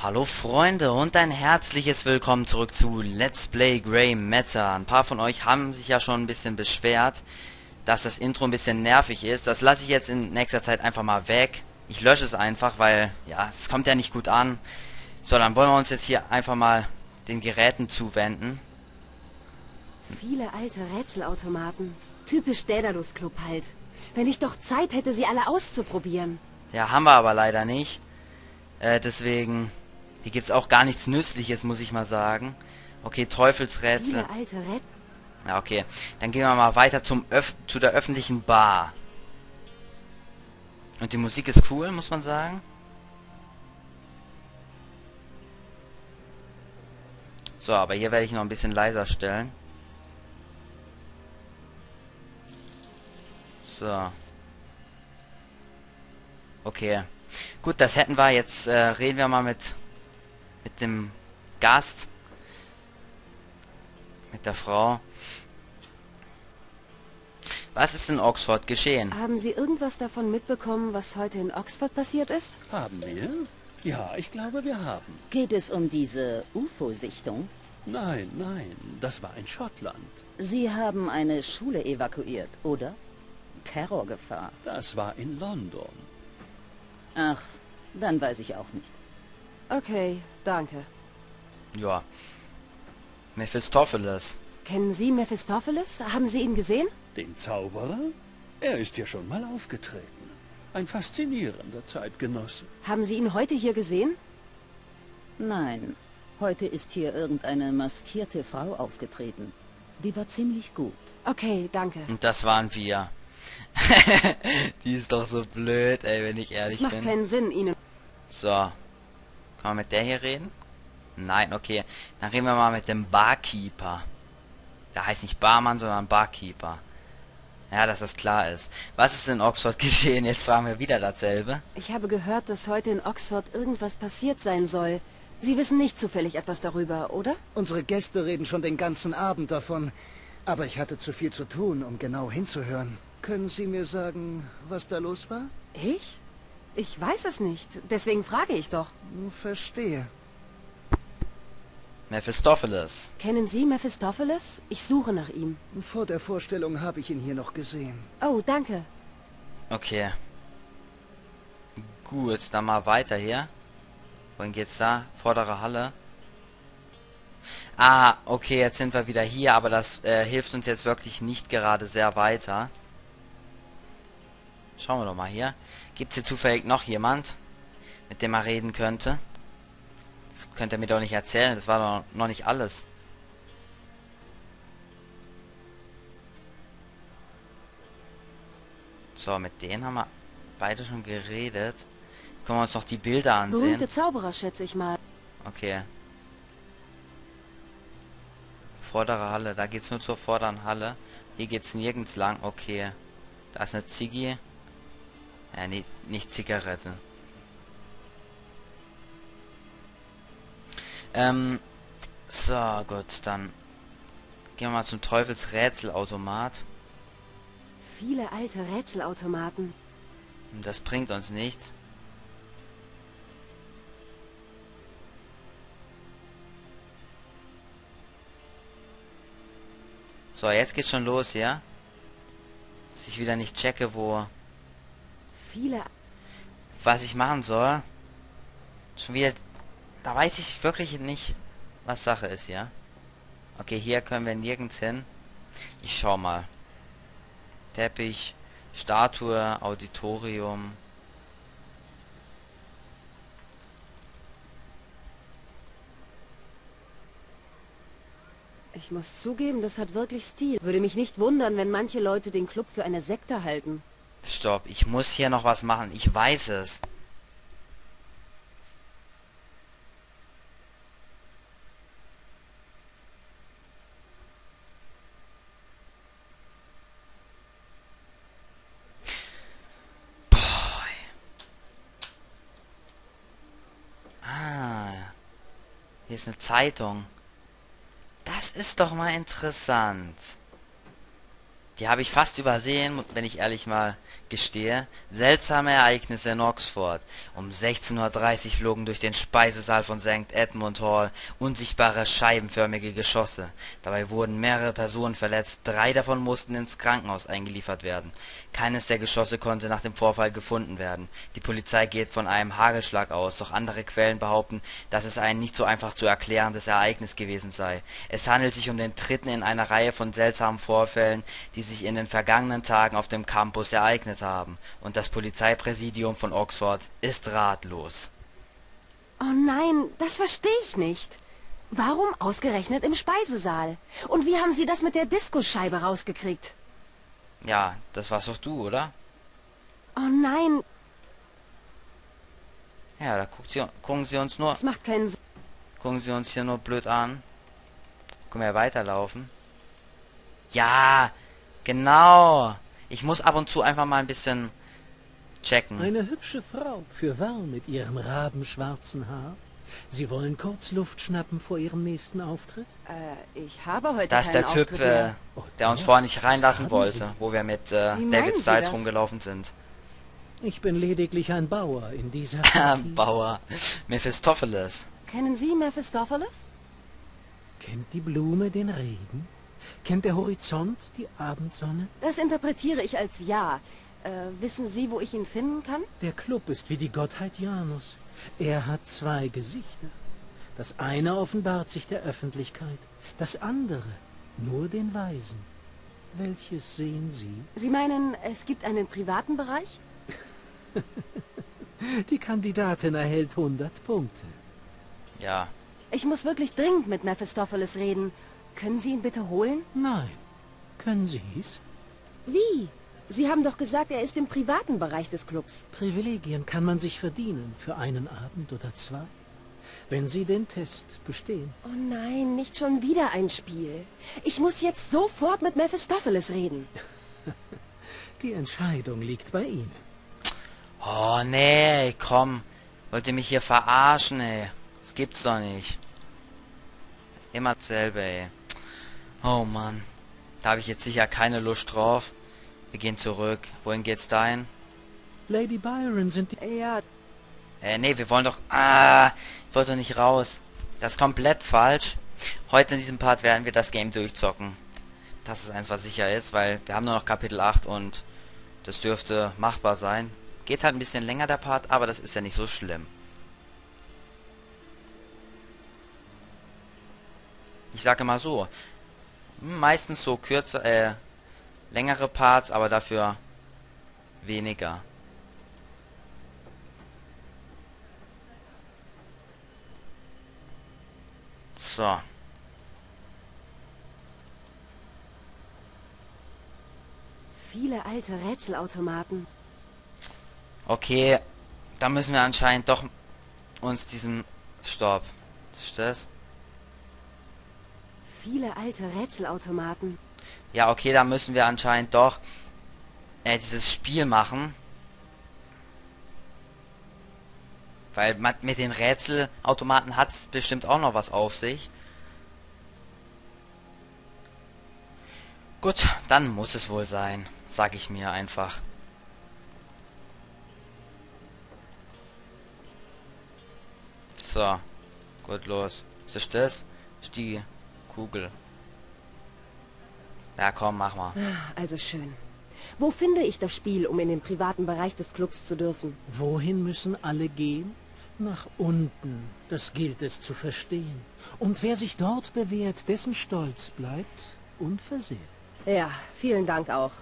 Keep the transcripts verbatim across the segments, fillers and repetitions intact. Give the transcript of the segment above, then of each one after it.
Hallo Freunde und ein herzliches Willkommen zurück zu Let's Play Grey Matter. Ein paar von euch haben sich ja schon ein bisschen beschwert, dass das Intro ein bisschen nervig ist. Das lasse ich jetzt in nächster Zeit einfach mal weg. Ich lösche es einfach, weil, ja, es kommt ja nicht gut an. So, dann wollen wir uns jetzt hier einfach mal den Geräten zuwenden. Viele alte Rätselautomaten. Typisch Daedalus Club halt. Wenn ich doch Zeit hätte, sie alle auszuprobieren. Ja, haben wir aber leider nicht. Äh, deswegen... Hier gibt es auch gar nichts Nützliches, muss ich mal sagen. Okay, Teufelsrätsel. Viele alte Rätsel. Ja, okay. Dann gehen wir mal weiter zum Öff zu der öffentlichen Bar. Und die Musik ist cool, muss man sagen. So, aber hier werde ich noch ein bisschen leiser stellen. So. Okay. Gut, das hätten wir. Jetzt äh, reden wir mal mit mit dem Gast. Mit der Frau. Was ist in Oxford geschehen? Haben Sie irgendwas davon mitbekommen, was heute in Oxford passiert ist? Haben wir? Ja, ich glaube, wir haben. Geht es um diese U F O-Sichtung? Nein, nein, das war in Schottland. Sie haben eine Schule evakuiert, oder? Terrorgefahr. Das war in London. Ach, dann weiß ich auch nicht. Okay, danke. Ja. Mephistopheles. Kennen Sie Mephistopheles? Haben Sie ihn gesehen? Den Zauberer? Er ist hier schon mal aufgetreten. Ein faszinierender Zeitgenosse. Haben Sie ihn heute hier gesehen? Nein, heute ist hier irgendeine maskierte Frau aufgetreten. Die war ziemlich gut. Okay, danke. Und das waren wir. Die ist doch so blöd, ey, wenn ich ehrlich Es macht bin. keinen Sinn, Ihnen... So. Kann man mit der hier reden? Nein, okay. Dann reden wir mal mit dem Barkeeper. Der heißt nicht Barmann, sondern Barkeeper. Ja, dass das klar ist. Was ist in Oxford geschehen? Jetzt fragen wir wieder dasselbe. Ich habe gehört, dass heute in Oxford irgendwas passiert sein soll. Sie wissen nicht zufällig etwas darüber, oder? Unsere Gäste reden schon den ganzen Abend davon. Aber ich hatte zu viel zu tun, um genau hinzuhören. Können Sie mir sagen, was da los war? Ich? Ich weiß es nicht. Deswegen frage ich doch. Verstehe. Mephistopheles. Kennen Sie Mephistopheles? Ich suche nach ihm. Vor der Vorstellung habe ich ihn hier noch gesehen. Oh, danke. Okay. Gut, dann mal weiter hier. Wohin geht's da? Vordere Halle. Ah, okay, jetzt sind wir wieder hier, aber das äh, hilft uns jetzt wirklich nicht gerade sehr weiter. Schauen wir doch mal hier. Gibt es hier zufällig noch jemand, mit dem man reden könnte? Das könnt ihr mir doch nicht erzählen, das war doch noch nicht alles. So, mit denen haben wir beide schon geredet. Können wir uns noch die Bilder ansehen? Berühmte Zauberer, schätze ich mal. Okay. Vordere Halle, da geht's nur zur vorderen Halle. Hier geht's nirgends lang. Okay. Da ist eine Ziggy. Ja, nicht, nicht Zigarette. Ähm, so, gut, dann gehen wir mal zum Teufelsrätselautomat. Viele alte Rätselautomaten. Das bringt uns nichts. So, jetzt geht's schon los, ja? Dass ich wieder nicht checke, wo... Viele... was ich machen soll. Schon wieder... Da weiß ich wirklich nicht, was Sache ist, ja? Okay, hier können wir nirgends hin. Ich schau mal. Teppich, Statue, Auditorium. Ich muss zugeben, das hat wirklich Stil. Würde mich nicht wundern, wenn manche Leute den Club für eine Sekte halten. Stopp, ich muss hier noch was machen. Ich weiß es. Boah. Ah. Hier ist eine Zeitung. Das ist doch mal interessant. Die habe ich fast übersehen, wenn ich ehrlich mal gestehe. Seltsame Ereignisse in Oxford. Um sechzehn Uhr dreißig flogen durch den Speisesaal von Sankt Edmund Hall unsichtbare scheibenförmige Geschosse. Dabei wurden mehrere Personen verletzt, drei davon mussten ins Krankenhaus eingeliefert werden. Keines der Geschosse konnte nach dem Vorfall gefunden werden. Die Polizei geht von einem Hagelschlag aus, doch andere Quellen behaupten, dass es ein nicht so einfach zu erklärendes Ereignis gewesen sei. Es handelt sich um den dritten in einer Reihe von seltsamen Vorfällen, die sich in den vergangenen Tagen auf dem Campus ereignet haben, und das Polizeipräsidium von Oxford ist ratlos. Oh nein, das verstehe ich nicht. Warum ausgerechnet im Speisesaal? Und wie haben Sie das mit der Diskoscheibe rausgekriegt? Ja, das warst doch du, oder? Oh nein, Ja, da guckt sie, gucken sie uns nur, das macht keinen Sinn. gucken sie uns hier nur blöd an. Können wir weiterlaufen? Ja, genau. Ich muss ab und zu einfach mal ein bisschen checken. Eine hübsche Frau, fürwahr, mit ihrem rabenschwarzen Haar. Sie wollen kurz Luft schnappen vor Ihrem nächsten Auftritt? Äh, ich habe heute Das ist der keinen Typ, Auftritt äh, mehr. Oh, der uns ja, vorher nicht das reinlassen haben wollte, Sie. wo wir mit äh, Wie meinen David Sie Styles das? rumgelaufen sind. Ich bin lediglich ein Bauer in dieser Partie. Bauer. Mephistopheles. Kennen Sie Mephistopheles? Kennt die Blume den Regen? Kennt der Horizont die Abendsonne? Das interpretiere ich als ja. Äh, wissen Sie, wo ich ihn finden kann? Der Club ist wie die Gottheit Janus. Er hat zwei Gesichter. Das eine offenbart sich der Öffentlichkeit, das andere nur den Weisen. Welches sehen Sie? Sie meinen, es gibt einen privaten Bereich? Die Kandidatin erhält hundert Punkte. Ja. Ich muss wirklich dringend mit Mephistopheles reden. Können Sie ihn bitte holen? Nein. Können Sie's? Wie? Sie haben doch gesagt, er ist im privaten Bereich des Clubs. Privilegien kann man sich verdienen für einen Abend oder zwei, wenn Sie den Test bestehen. Oh nein, nicht schon wieder ein Spiel. Ich muss jetzt sofort mit Mephistopheles reden. Die Entscheidung liegt bei Ihnen. Oh, nee, komm. Wollt ihr mich hier verarschen, ey? Das gibt's doch nicht. Immer dasselbe, ey. Oh, Mann. Da habe ich jetzt sicher keine Lust drauf. Wir gehen zurück. Wohin geht's dahin? Lady Byron sind die... Ja, Äh, nee, wir wollen doch... Ah, ich wollte doch nicht raus. Das ist komplett falsch. Heute in diesem Part werden wir das Game durchzocken. Das ist eins, was sicher ist, weil wir haben nur noch Kapitel acht und das dürfte machbar sein. Geht halt ein bisschen länger der Part, aber das ist ja nicht so schlimm. Ich sage mal so, meistens so kürzer, äh, längere Parts, aber dafür weniger. So. viele alte Rätselautomaten. Okay, da müssen wir anscheinend doch uns diesem... Stopp. Was ist das? Viele alte Rätselautomaten. Ja, okay, da müssen wir anscheinend doch äh, dieses Spiel machen. Weil man, mit den Rätselautomaten hat es bestimmt auch noch was auf sich. Gut, dann muss es wohl sein. Sag ich mir einfach. So. Gut, los. Was ist das? Ist die Kugel. Ja, komm, mach mal. Also schön. Wo finde ich das Spiel, um in den privaten Bereich des Clubs zu dürfen? Wohin müssen alle gehen? Nach unten. Das gilt es zu verstehen. Und wer sich dort bewährt, dessen Stolz bleibt unversehrt. Ja, vielen Dank auch.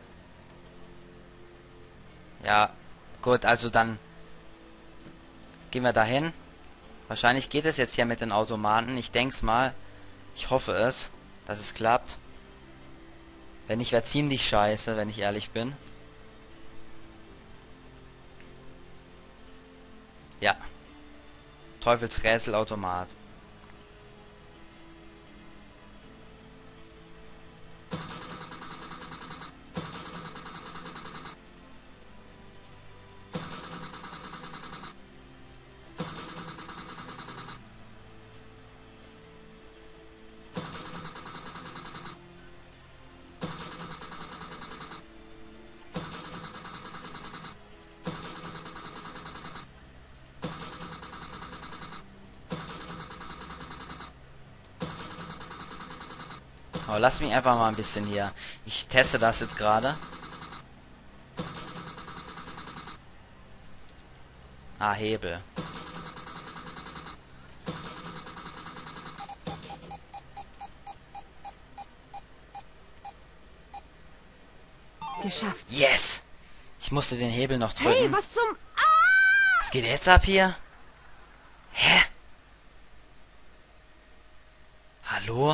Ja, gut, also dann gehen wir dahin. Wahrscheinlich geht es jetzt hier mit den Automaten. Ich denk's mal. Ich hoffe es, dass es klappt. Wenn nicht, wäre ziemlich scheiße, wenn ich ehrlich bin. Ja. Teufelsrätselautomat. Aber lass mich einfach mal ein bisschen hier. Ich teste das jetzt gerade. Ah, Hebel. Geschafft. Yes! Ich musste den Hebel noch drücken. Hey, was zum... Was geht jetzt ab hier? Hä? Hallo?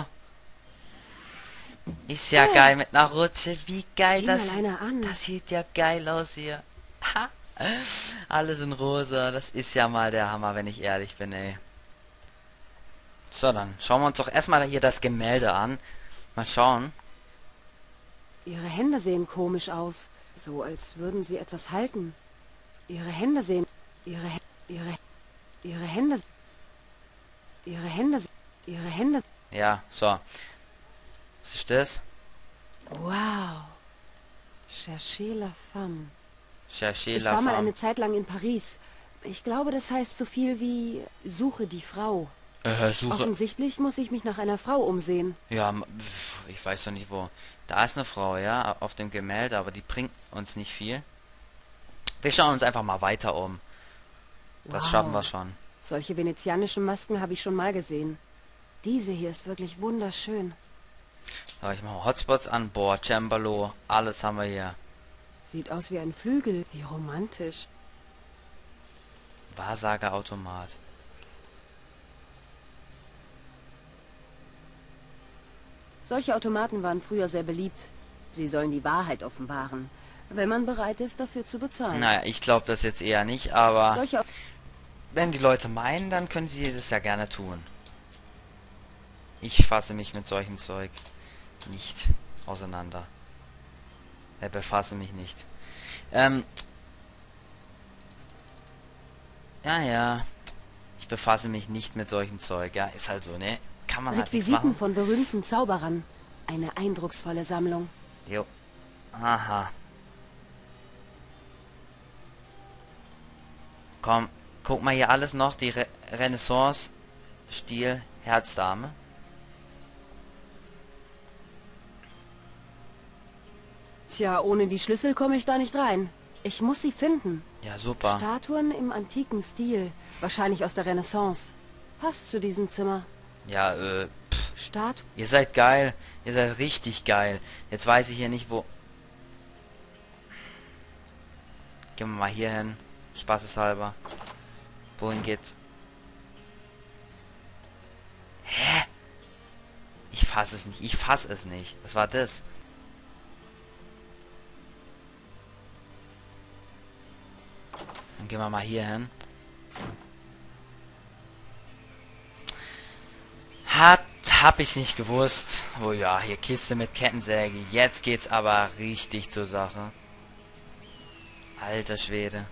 Ist ja Oh. geil mit einer Rutsche. Wie geil Sieh das... mal einer an. Das sieht ja geil aus hier. Ha. Alles in rosa. Das ist ja mal der Hammer, wenn ich ehrlich bin, ey. So, dann schauen wir uns doch erstmal hier das Gemälde an. Mal schauen. Ihre Hände sehen komisch aus. So, als würden sie etwas halten. Ihre Hände sehen... Ihre... Hä- Ihre... Ihre Hände... Ihre Hände... Ihre Hände... Ja, so. Was ist das? Wow. Cherchez la femme. Cherchez Ich la war mal femme. eine Zeit lang in Paris. Ich glaube, das heißt so viel wie Suche die Frau. Äh, Suche... Offensichtlich muss ich mich nach einer Frau umsehen. Ja, m- pf, ich weiß doch nicht wo. Da ist eine Frau, ja, auf dem Gemälde, aber die bringt uns nicht viel. Wir schauen uns einfach mal weiter um. Das Wow. schaffen wir schon. Solche venezianischen Masken habe ich schon mal gesehen. Diese hier ist wirklich wunderschön. Aber ich mache Hotspots an. Boah, Cembalo, alles haben wir hier. Sieht aus wie ein Flügel. Wie romantisch. Wahrsagerautomat. Solche Automaten waren früher sehr beliebt. Sie sollen die Wahrheit offenbaren, wenn man bereit ist, dafür zu bezahlen. Naja, ich glaube das jetzt eher nicht, aber Solche Au- wenn die Leute meinen, dann können sie das ja gerne tun. Ich fasse mich mit solchem Zeug nicht auseinander. Er befasse mich nicht. Ähm. Ja, ja. Ich befasse mich nicht mit solchem Zeug. Ja, ist halt so, ne? Kann man halt nichts Requisiten machen. von berühmten Zauberern. Eine eindrucksvolle Sammlung. Jo. Aha. Komm, guck mal hier alles noch. Die Re Renaissance-Stil Herzdame. Tja, ohne die Schlüssel komme ich da nicht rein. Ich muss sie finden. Ja, super. Statuen im antiken Stil. Wahrscheinlich aus der Renaissance. Passt zu diesem Zimmer. Ja, äh, Statue. ihr seid geil. Ihr seid richtig geil. Jetzt weiß ich hier nicht, wo... Gehen wir mal hier hin. Spaßeshalber. Wohin geht's? Hä? Ich fasse es nicht. Ich fasse es nicht. Was war das? Dann gehen wir mal hier hin. Hat, hab ich nicht gewusst. Oh ja, hier Kiste mit Kettensäge. Jetzt geht's aber richtig zur Sache. Alter Schwede.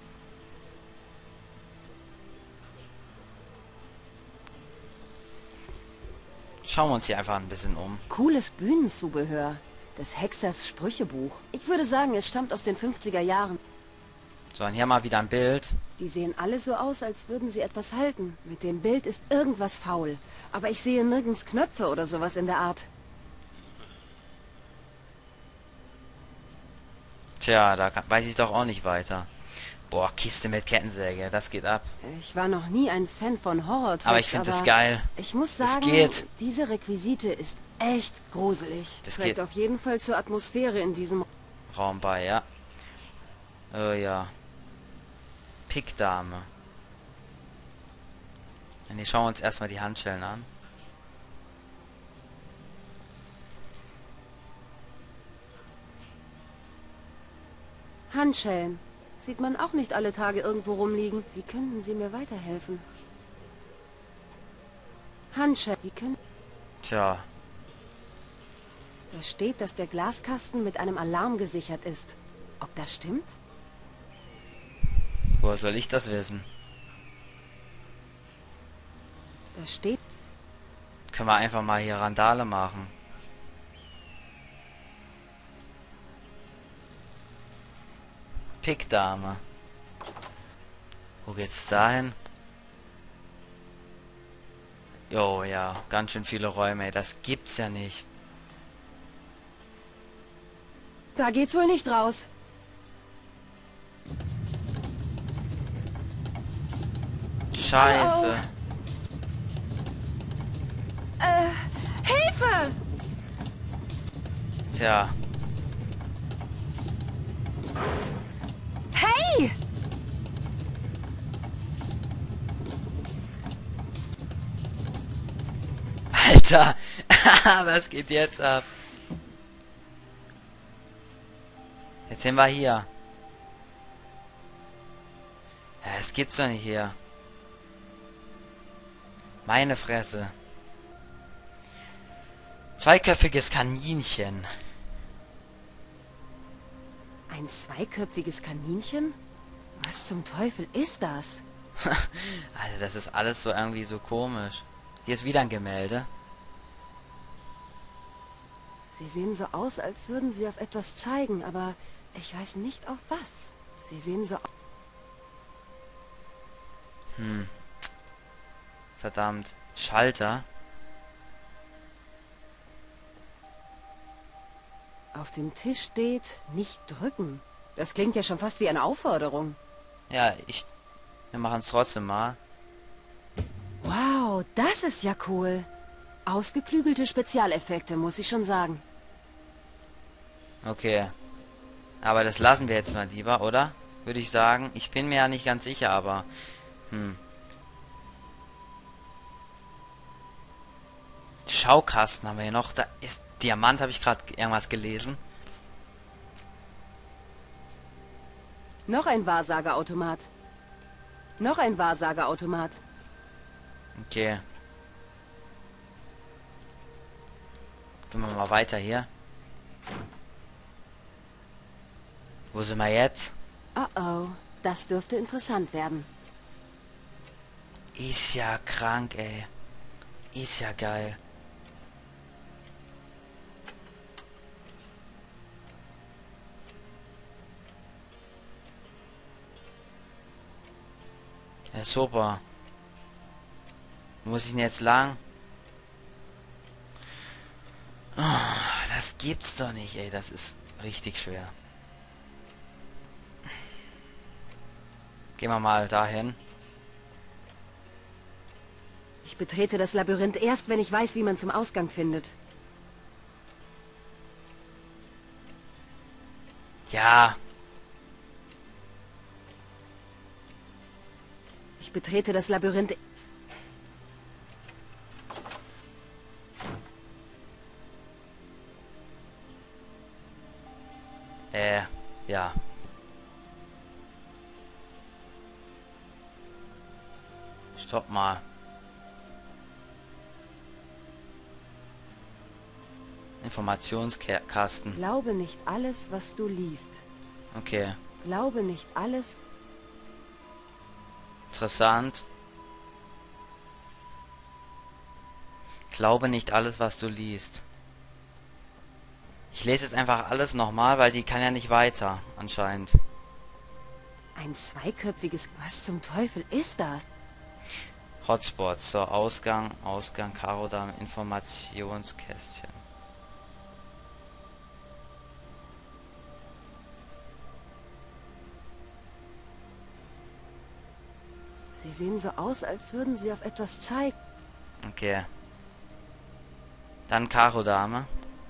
Schauen wir uns hier einfach ein bisschen um. Cooles Bühnenzubehör. Des Hexers Sprüchebuch. Ich würde sagen, es stammt aus den fünfziger Jahren. So, und hier mal wieder ein Bild. Die sehen alle so aus, als würden sie etwas halten. Mit dem Bild ist irgendwas faul. Aber ich sehe nirgends Knöpfe oder sowas in der Art. Tja, da kann, weiß ich doch auch nicht weiter. Boah, Kiste mit Kettensäge, das geht ab. Ich war noch nie ein Fan von Horror-Tricks, Aber ich finde das geil. Ich muss Das sagen, geht. diese Requisite ist echt gruselig. Das Trägt geht. auf jeden Fall zur Atmosphäre in diesem... Raum bei, ja. Oh ja. Pickdame. Nee, schauen wir uns erstmal die Handschellen an. Handschellen. Sieht man auch nicht alle Tage irgendwo rumliegen. Wie könnten Sie mir weiterhelfen? Handschellen. Wie können... Tja, Da steht, dass der Glaskasten mit einem Alarm gesichert ist. Ob das stimmt? woher soll ich das wissen? Da steht... Können wir einfach mal hier Randale machen. Pickdame. Wo geht's dahin? Jo, ja, ganz schön viele Räume, ey. Das gibt's ja nicht. Da geht's wohl nicht raus. Scheiße. Äh, Hilfe! Tja. Hey! Alter. Was geht jetzt ab? Jetzt sind wir hier. Ja, es gibt's doch nicht hier. Meine Fresse. Zweiköpfiges Kaninchen. Ein zweiköpfiges Kaninchen? Was zum Teufel ist das? Alter, das ist alles so irgendwie so komisch. Hier ist wieder ein Gemälde. Sie sehen so aus, als würden sie auf etwas zeigen, aber ich weiß nicht auf was. Sie sehen so... Hm. Verdammt. Schalter. Auf dem Tisch steht, nicht drücken. Das klingt ja schon fast wie eine Aufforderung. Ja, ich... Wir machen es trotzdem mal. Wow, das ist ja cool. Ausgeklügelte Spezialeffekte, muss ich schon sagen. Okay. Aber das lassen wir jetzt mal lieber, oder? Würde ich sagen. Ich bin mir ja nicht ganz sicher, aber... Hm. Schaukasten haben wir hier noch. Da ist Diamant, habe ich gerade irgendwas gelesen. Noch ein Wahrsagerautomat. Noch ein Wahrsagerautomat. Okay. Gehen wir mal weiter hier. Wo sind wir jetzt? Oh oh, das dürfte interessant werden. Ist ja krank, ey. Ist ja geil. Ja, super. Wo muss ich denn jetzt lang? Oh, das gibt's doch nicht, ey. Das ist richtig schwer. Gehen wir mal dahin. Ich betrete das Labyrinth erst, wenn ich weiß, wie man zum Ausgang findet. Ja. Ich betrete das Labyrinth... Äh, ja. Stopp mal. Informationskasten. Glaube nicht alles, was du liest. Okay. Glaube nicht alles... Interessant. Glaube nicht alles, was du liest. Ich lese jetzt einfach alles nochmal, weil die kann ja nicht weiter, anscheinend. Ein zweiköpfiges... Was zum Teufel ist das? Hotspots, so Ausgang, Ausgang, Karodam, Informationskästchen. Sie sehen so aus, als würden sie auf etwas zeigen. Okay. Dann Karo-Dame.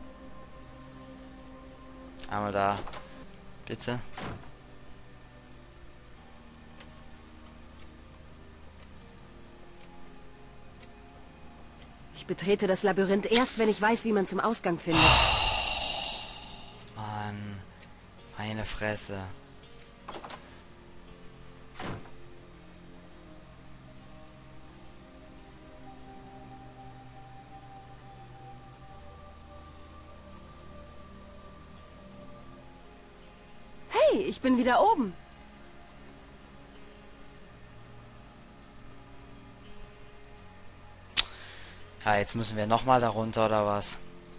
Einmal da. Bitte. Ich betrete das Labyrinth erst, wenn ich weiß, wie man zum Ausgang findet. Mann. Meine Fresse. Hey, ich bin wieder oben. Ja, jetzt müssen wir nochmal da runter, oder was?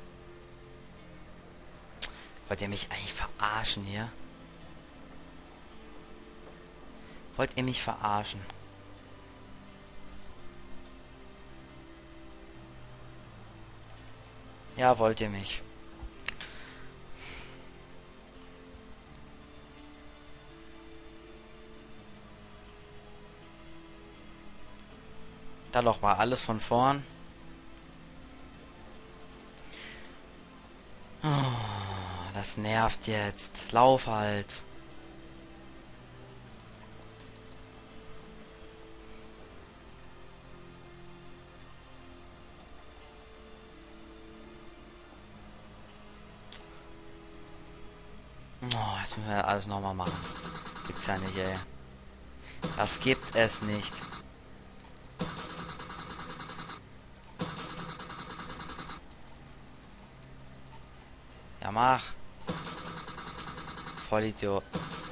Wollt ihr mich eigentlich verarschen hier? Wollt ihr mich verarschen? Ja, wollt ihr mich? Da doch mal alles von vorn. Oh, das nervt jetzt. Lauf halt. Oh, jetzt müssen wir alles nochmal machen. Gibt's ja nicht, ey. Das gibt es nicht. Ja, mach. Vollidiot.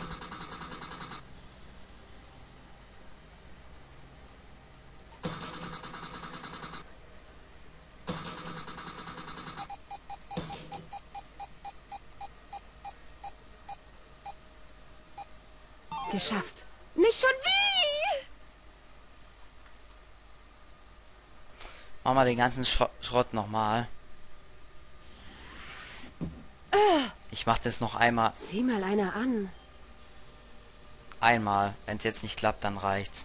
Geschafft. Nicht schon wie? Mach mal den ganzen Schro Schrott nochmal. Ich mach das noch einmal. Sieh mal einer an. Einmal. Wenn es jetzt nicht klappt, dann reicht's.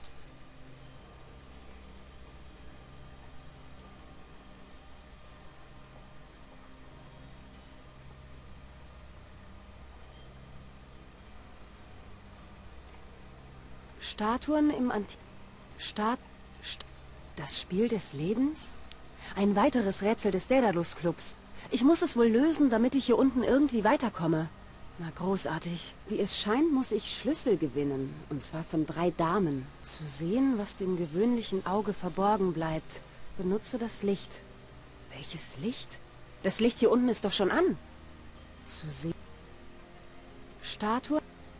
Statuen im Anti... Stat... St das Spiel des Lebens? Ein weiteres Rätsel des Daedalus-Clubs. Ich muss es wohl lösen, damit ich hier unten irgendwie weiterkomme. Na, großartig. Wie es scheint, muss ich Schlüssel gewinnen. Und zwar von drei Damen. Zu sehen, was dem gewöhnlichen Auge verborgen bleibt, benutze das Licht. Welches Licht? Das Licht hier unten ist doch schon an. Zu sehen... Statue...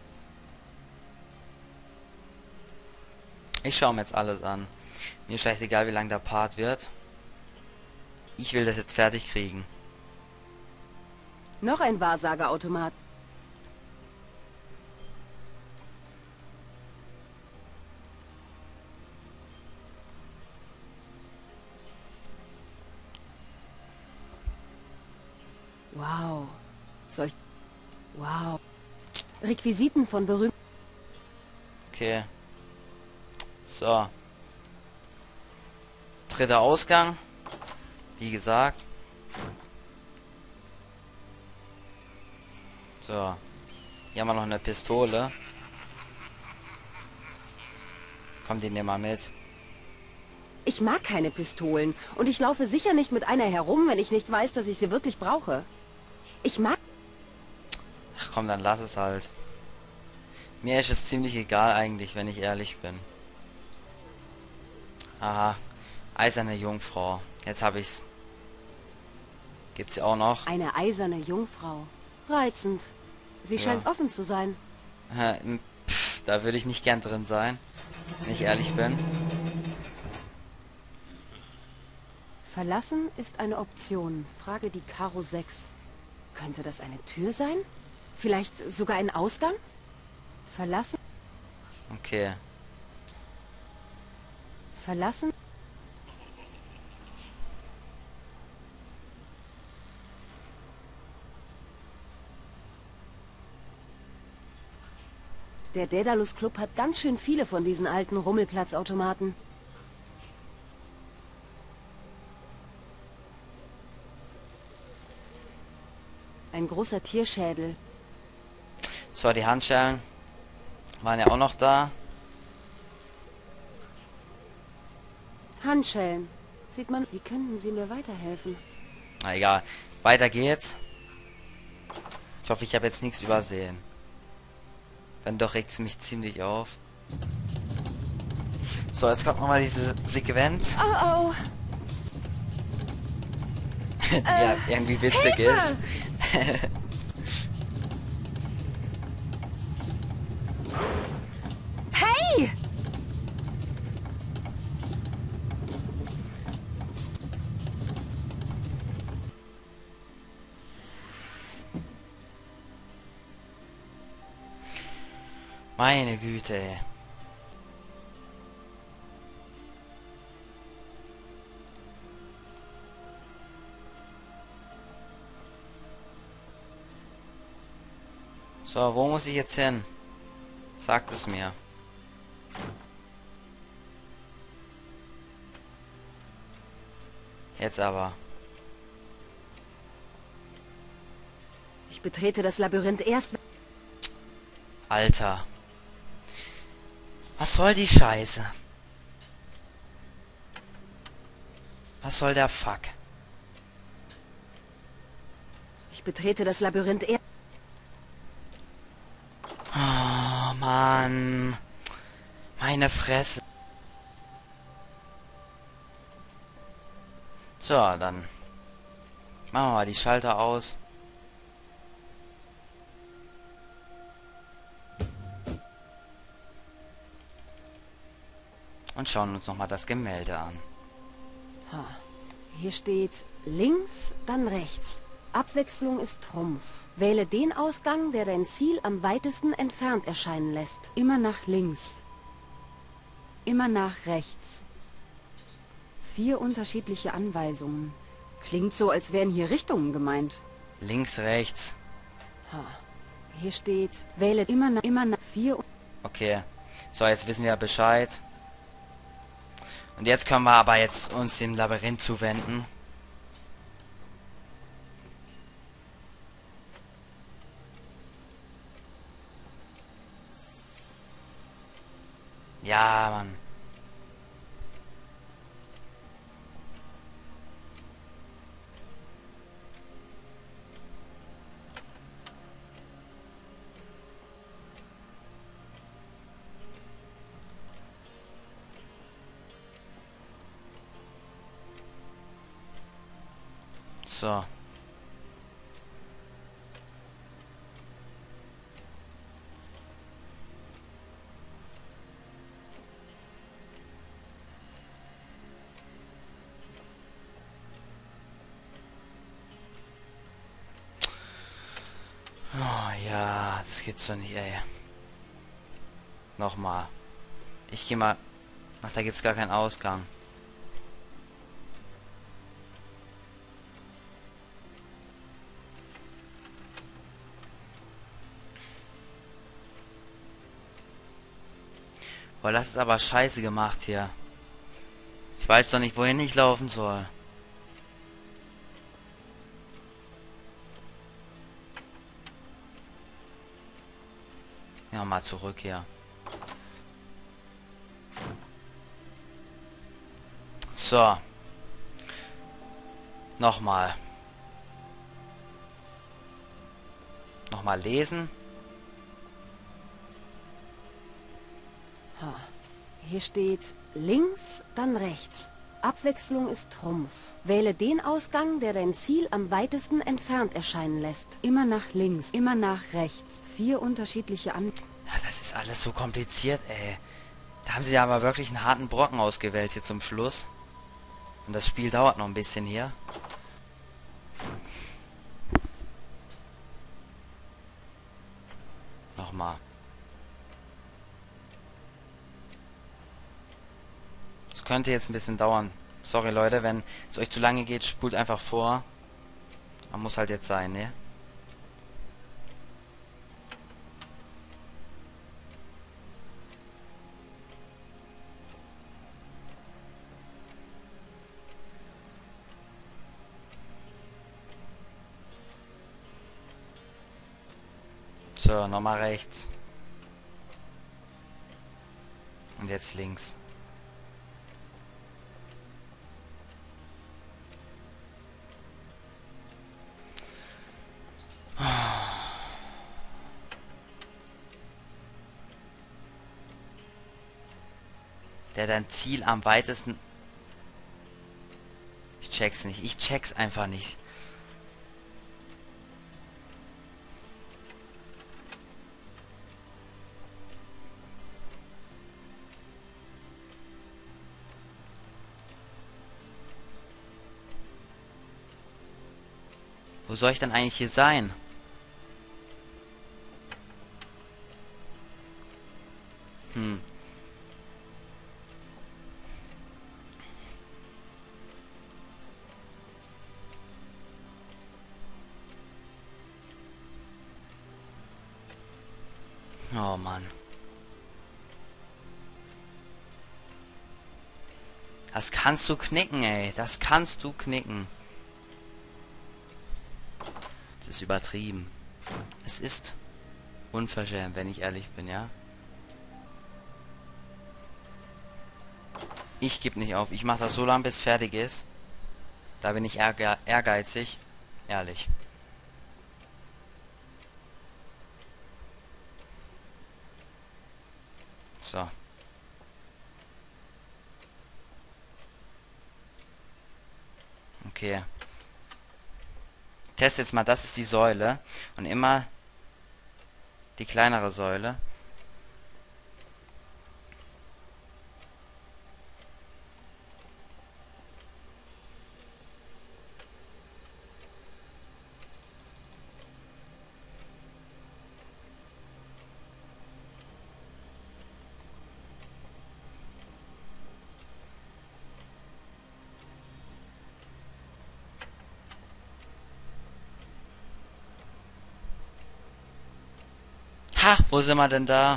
Ich schaue mir jetzt alles an. Mir scheißegal, wie lang der Part wird. Ich will das jetzt fertig kriegen. Noch ein Wahrsageautomat. Wow. Solch... Wow. Requisiten von berühmten... Okay. So. Dritter Ausgang. Wie gesagt. So. Hier haben wir noch eine Pistole. Kommt die nehmen mal mit. Ich mag keine Pistolen. Und ich laufe sicher nicht mit einer herum, wenn ich nicht weiß, dass ich sie wirklich brauche. Ich mag... Ach komm, dann lass es halt. Mir ist es ziemlich egal eigentlich, wenn ich ehrlich bin. Aha. Eiserne Jungfrau. Jetzt habe ich's. Gibt's ja auch noch. Eine eiserne Jungfrau. Reizend. Sie Ja. scheint offen zu sein. Äh, pff, da würde ich nicht gern drin sein, wenn ich ehrlich bin. Verlassen ist eine Option. Frage die Karo sechs. Könnte das eine Tür sein? Vielleicht sogar ein Ausgang? Verlassen? Okay. Verlassen? Der Daedalus Club hat ganz schön viele von diesen alten Rummelplatzautomaten. Ein großer Tierschädel. So, die Handschellen waren ja auch noch da. Handschellen. Sieht man, wie könnten Sie mir weiterhelfen? Na egal. Weiter geht's. Ich hoffe, ich habe jetzt nichts übersehen. Wenn doch, regt es mich ziemlich auf. So, jetzt kommt nochmal diese Sequenz, Oh, oh. die ja irgendwie witzig ist. Hey! Meine Güte, ey. So, wo muss ich jetzt hin? Sagt es mir. Jetzt aber. Ich betrete das Labyrinth erst... Alter. Was soll die Scheiße? Was soll der Fuck? Ich betrete das Labyrinth erst... Oh, Mann. Meine Fresse. So, dann machen wir mal die Schalter aus. Und schauen uns nochmal das Gemälde an. Ha. Hier steht links, dann rechts. Abwechslung ist Trumpf. Wähle den Ausgang, der dein Ziel am weitesten entfernt erscheinen lässt. Immer nach links. Immer nach rechts. Vier unterschiedliche Anweisungen. Klingt so, als wären hier Richtungen gemeint. Links, rechts. Ha. Hier steht, wähle immer nach, immer nach vier... Okay. So, jetzt wissen wir Bescheid. Und jetzt können wir aber jetzt uns dem Labyrinth zuwenden. Ja, Mann. So. Oh ja, das geht's doch nicht, ey. Nochmal. Ich gehe mal... Ach, da gibt's gar keinen Ausgang. Boah, das ist aber scheiße gemacht hier. Ich weiß doch nicht, wohin ich laufen soll. Ja, mal zurück hier. So. Nochmal. Nochmal lesen. Ha. Hier steht links, dann rechts. Abwechslung ist Trumpf. Wähle den Ausgang, der dein Ziel am weitesten entfernt erscheinen lässt. Immer nach links, immer nach rechts. Vier unterschiedliche An... Ja, das ist alles so kompliziert, ey. Da haben sie ja aber wirklich einen harten Brocken ausgewählt hier zum Schluss. Und das Spiel dauert noch ein bisschen hier. Nochmal. Das könnte jetzt ein bisschen dauern. Sorry Leute, wenn es euch zu lange geht, spult einfach vor. Man muss halt jetzt sein, ne? So, nochmal rechts. Und jetzt links. Der dein Ziel am weitesten... Ich check's nicht. Ich check's einfach nicht. Wo soll ich denn eigentlich hier sein? Hm. Oh Mann. Das kannst du knicken, ey. Das kannst du knicken. Das ist übertrieben. Es ist unverschämt, wenn ich ehrlich bin, ja. Ich gebe nicht auf. Ich mache das so lange, bis es fertig ist. Da bin ich ehrge ehrgeizig. Ehrlich. So. Okay. Test jetzt mal, das ist die Säule. Und immer die kleinere Säule. Ha, wo sind wir denn da?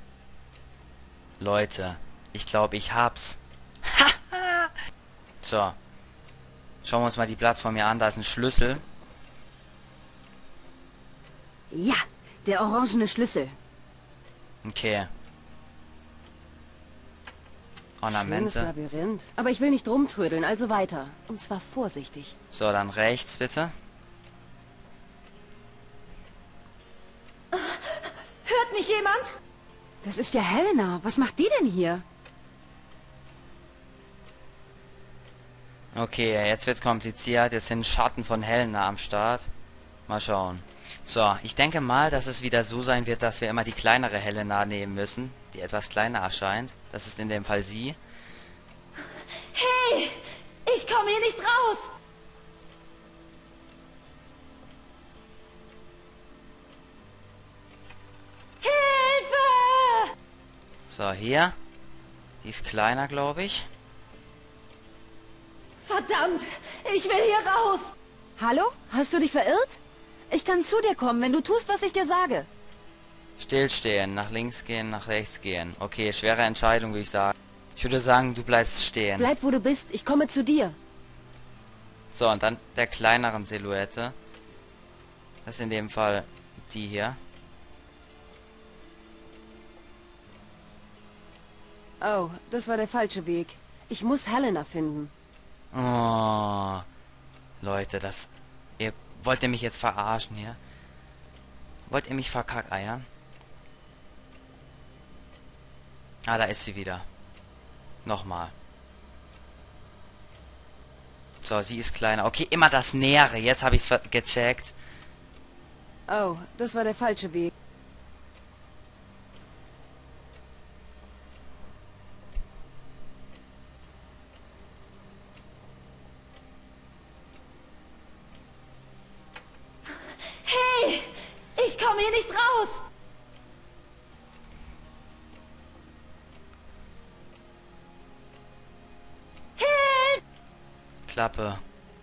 Leute, ich glaube, ich hab's. So. Schauen wir uns mal die Plattform hier an. Da ist ein Schlüssel. Ja, der orangene Schlüssel. Okay. Schönes Ornamente. Labyrinth. Aber ich will nicht rumtrödeln, also weiter. Und zwar vorsichtig. So, dann rechts bitte. Hört mich jemand? Das ist ja Helena. Was macht die denn hier? Okay, jetzt wird kompliziert. Jetzt sind Schatten von Helena am Start. Mal schauen. So, ich denke mal, dass es wieder so sein wird, dass wir immer die kleinere Helena nehmen müssen. Die etwas kleiner erscheint. Das ist in dem Fall sie. Hey! Ich komme hier nicht raus! Hilfe! So, hier. Die ist kleiner, glaube ich. Verdammt! Ich will hier raus! Hallo? Hast du dich verirrt? Ich kann zu dir kommen, wenn du tust, was ich dir sage. Stillstehen, nach links gehen, nach rechts gehen. Okay, schwere Entscheidung, würde ich sagen. Ich würde sagen, du bleibst stehen. Bleib, wo du bist. Ich komme zu dir. So, und dann der kleineren Silhouette. Das ist in dem Fall die hier. Oh, das war der falsche Weg. Ich muss Helena finden. Oh, Leute, das... Ihr wollt ihr mich jetzt verarschen hier? Wollt ihr mich verkackeiern? Ah, da ist sie wieder. Nochmal. So, sie ist kleiner. Okay, immer das Nähere. Jetzt habe ich es gecheckt. Oh, das war der falsche Weg. Hey! Ich komme hier nicht raus! Hilf! Klappe.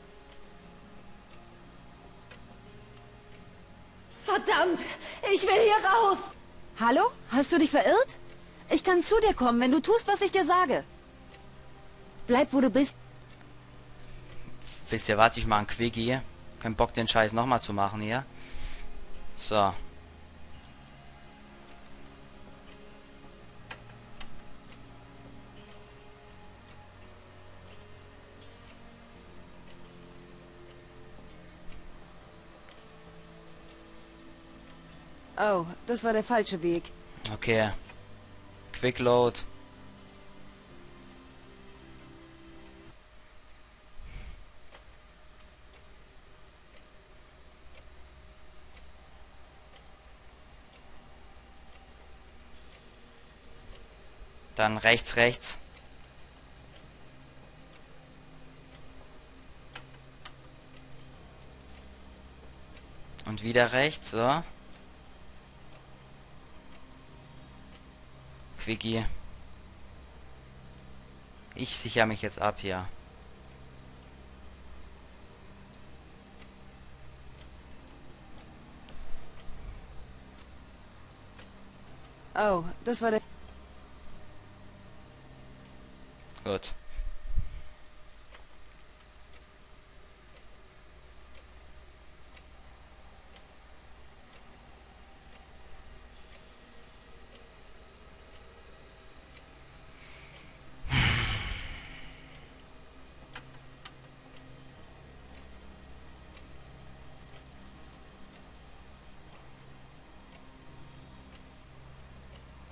Verdammt! Ich will hier raus! Hallo? Hast du dich verirrt? Ich kann zu dir kommen, wenn du tust, was ich dir sage. Bleib, wo du bist. Wisst ihr was? Ich mache einen Quickie. Kein Bock, den Scheiß nochmal zu machen hier. So. Oh, das war der falsche Weg. Okay. Quick Load. Dann rechts, rechts. Und wieder rechts, so. Quickie. Ich sichere mich jetzt ab hier. Oh, das war der... Gut.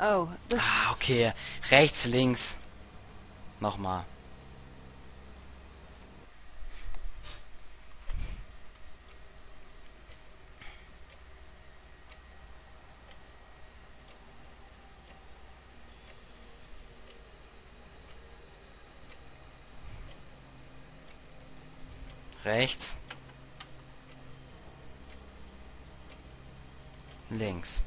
Oh, das... Ah, okay. Rechts, links. Nochmal. Rechts. Links.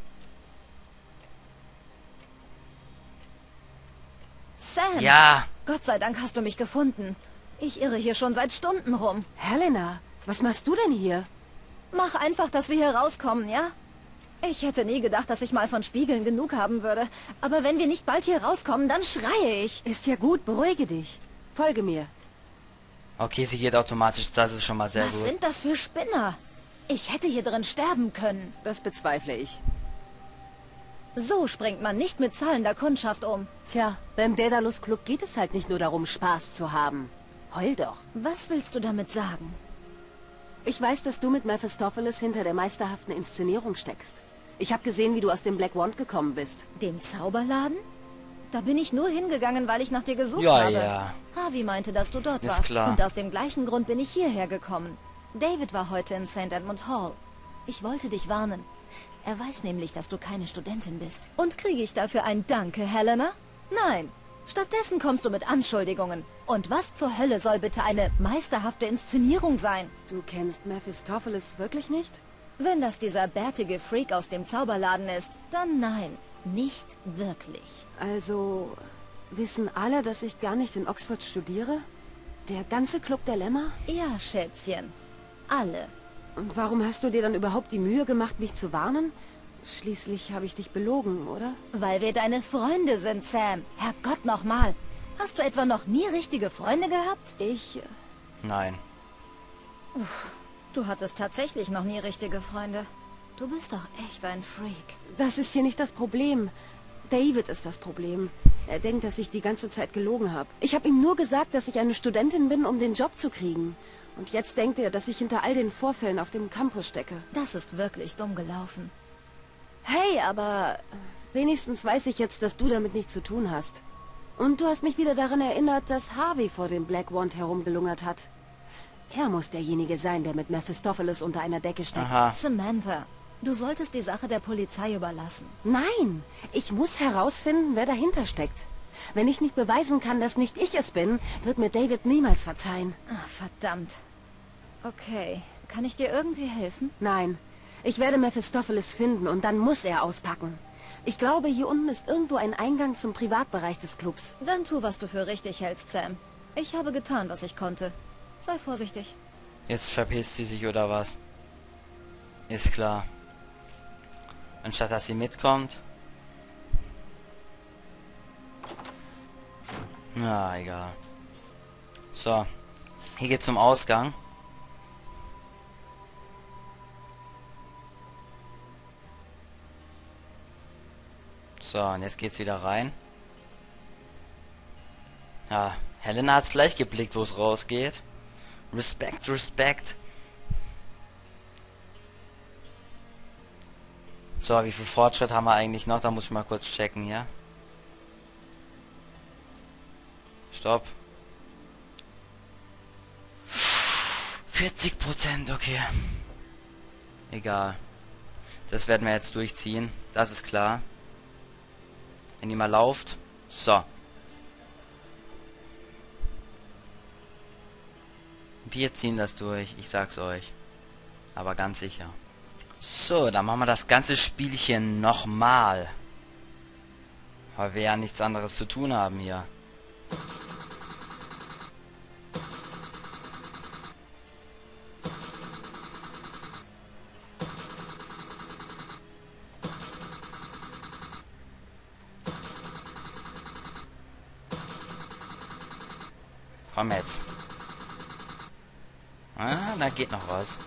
Sam! Ja! Gott sei Dank hast du mich gefunden. Ich irre hier schon seit Stunden rum. Helena, was machst du denn hier? Mach einfach, dass wir hier rauskommen, ja? Ich hätte nie gedacht, dass ich mal von Spiegeln genug haben würde. Aber wenn wir nicht bald hier rauskommen, dann schreie ich. Ist ja gut, beruhige dich. Folge mir. Okay, sie geht automatisch. Das ist schon mal sehr Was gut. sind das für Spinner? Ich hätte hier drin sterben können. Das bezweifle ich. So springt man nicht mit zahlender Kundschaft um. Tja, beim Daedalus Club geht es halt nicht nur darum, Spaß zu haben. Heul doch. Was willst du damit sagen? Ich weiß, dass du mit Mephistopheles hinter der meisterhaften Inszenierung steckst. Ich habe gesehen, wie du aus dem Black Wand gekommen bist. Dem Zauberladen? Da bin ich nur hingegangen, weil ich nach dir gesucht Ja, habe. ja. Harvey meinte, dass du dort Ist warst. klar. Und aus dem gleichen Grund bin ich hierher gekommen. David war heute in Saint Edmund Hall. Ich wollte dich warnen. Er weiß nämlich, dass du keine Studentin bist. Und kriege ich dafür ein Danke, Helena? Nein. Stattdessen kommst du mit Anschuldigungen. Und was zur Hölle soll bitte eine meisterhafte Inszenierung sein? Du kennst Mephistopheles wirklich nicht? Wenn das dieser bärtige Freak aus dem Zauberladen ist, dann nein. Nicht wirklich. Also, wissen alle, dass ich gar nicht in Oxford studiere? Der ganze Club der Lämmer? Ja, Schätzchen. Alle. Und warum hast du dir dann überhaupt die Mühe gemacht, mich zu warnen? Schließlich habe ich dich belogen, oder? Weil wir deine Freunde sind, Sam. Herrgott nochmal. Hast du etwa noch nie richtige Freunde gehabt? Ich... Nein. Du hattest tatsächlich noch nie richtige Freunde. Du bist doch echt ein Freak. Das ist hier nicht das Problem. David ist das Problem. Er denkt, dass ich die ganze Zeit gelogen habe. Ich habe ihm nur gesagt, dass ich eine Studentin bin, um den Job zu kriegen. Und jetzt denkt er, dass ich hinter all den Vorfällen auf dem Campus stecke. Das ist wirklich dumm gelaufen. Hey, aber wenigstens weiß ich jetzt, dass du damit nichts zu tun hast. Und du hast mich wieder daran erinnert, dass Harvey vor dem Black Wand herumgelungert hat. Er muss derjenige sein, der mit Mephistopheles unter einer Decke steckt. Aha. Samantha, du solltest die Sache der Polizei überlassen. Nein, ich muss herausfinden, wer dahinter steckt. Wenn ich nicht beweisen kann, dass nicht ich es bin, wird mir David niemals verzeihen. Ach, verdammt. Okay, kann ich dir irgendwie helfen? Nein, ich werde Mephistopheles finden und dann muss er auspacken. Ich glaube, hier unten ist irgendwo ein Eingang zum Privatbereich des Clubs. Dann tu, was du für richtig hältst, Sam. Ich habe getan, was ich konnte. Sei vorsichtig. Jetzt verpisst sie sich oder was? Ist klar. Anstatt dass sie mitkommt. Na, egal. So. Hier geht's zum Ausgang. So, und jetzt geht's wieder rein. Ja, Helena hat's gleich geblickt, wo es rausgeht. Respekt, Respekt. So, wie viel Fortschritt haben wir eigentlich noch? Da muss ich mal kurz checken hier. Stopp. vierzig Prozent, okay. Egal. Das werden wir jetzt durchziehen. Das ist klar. Wenn die mal lauft. So. Wir ziehen das durch. Ich sag's euch. Aber ganz sicher. So, dann machen wir das ganze Spielchen nochmal. Weil wir ja nichts anderes zu tun haben hier. Komm jetzt. Ah, da geht noch was.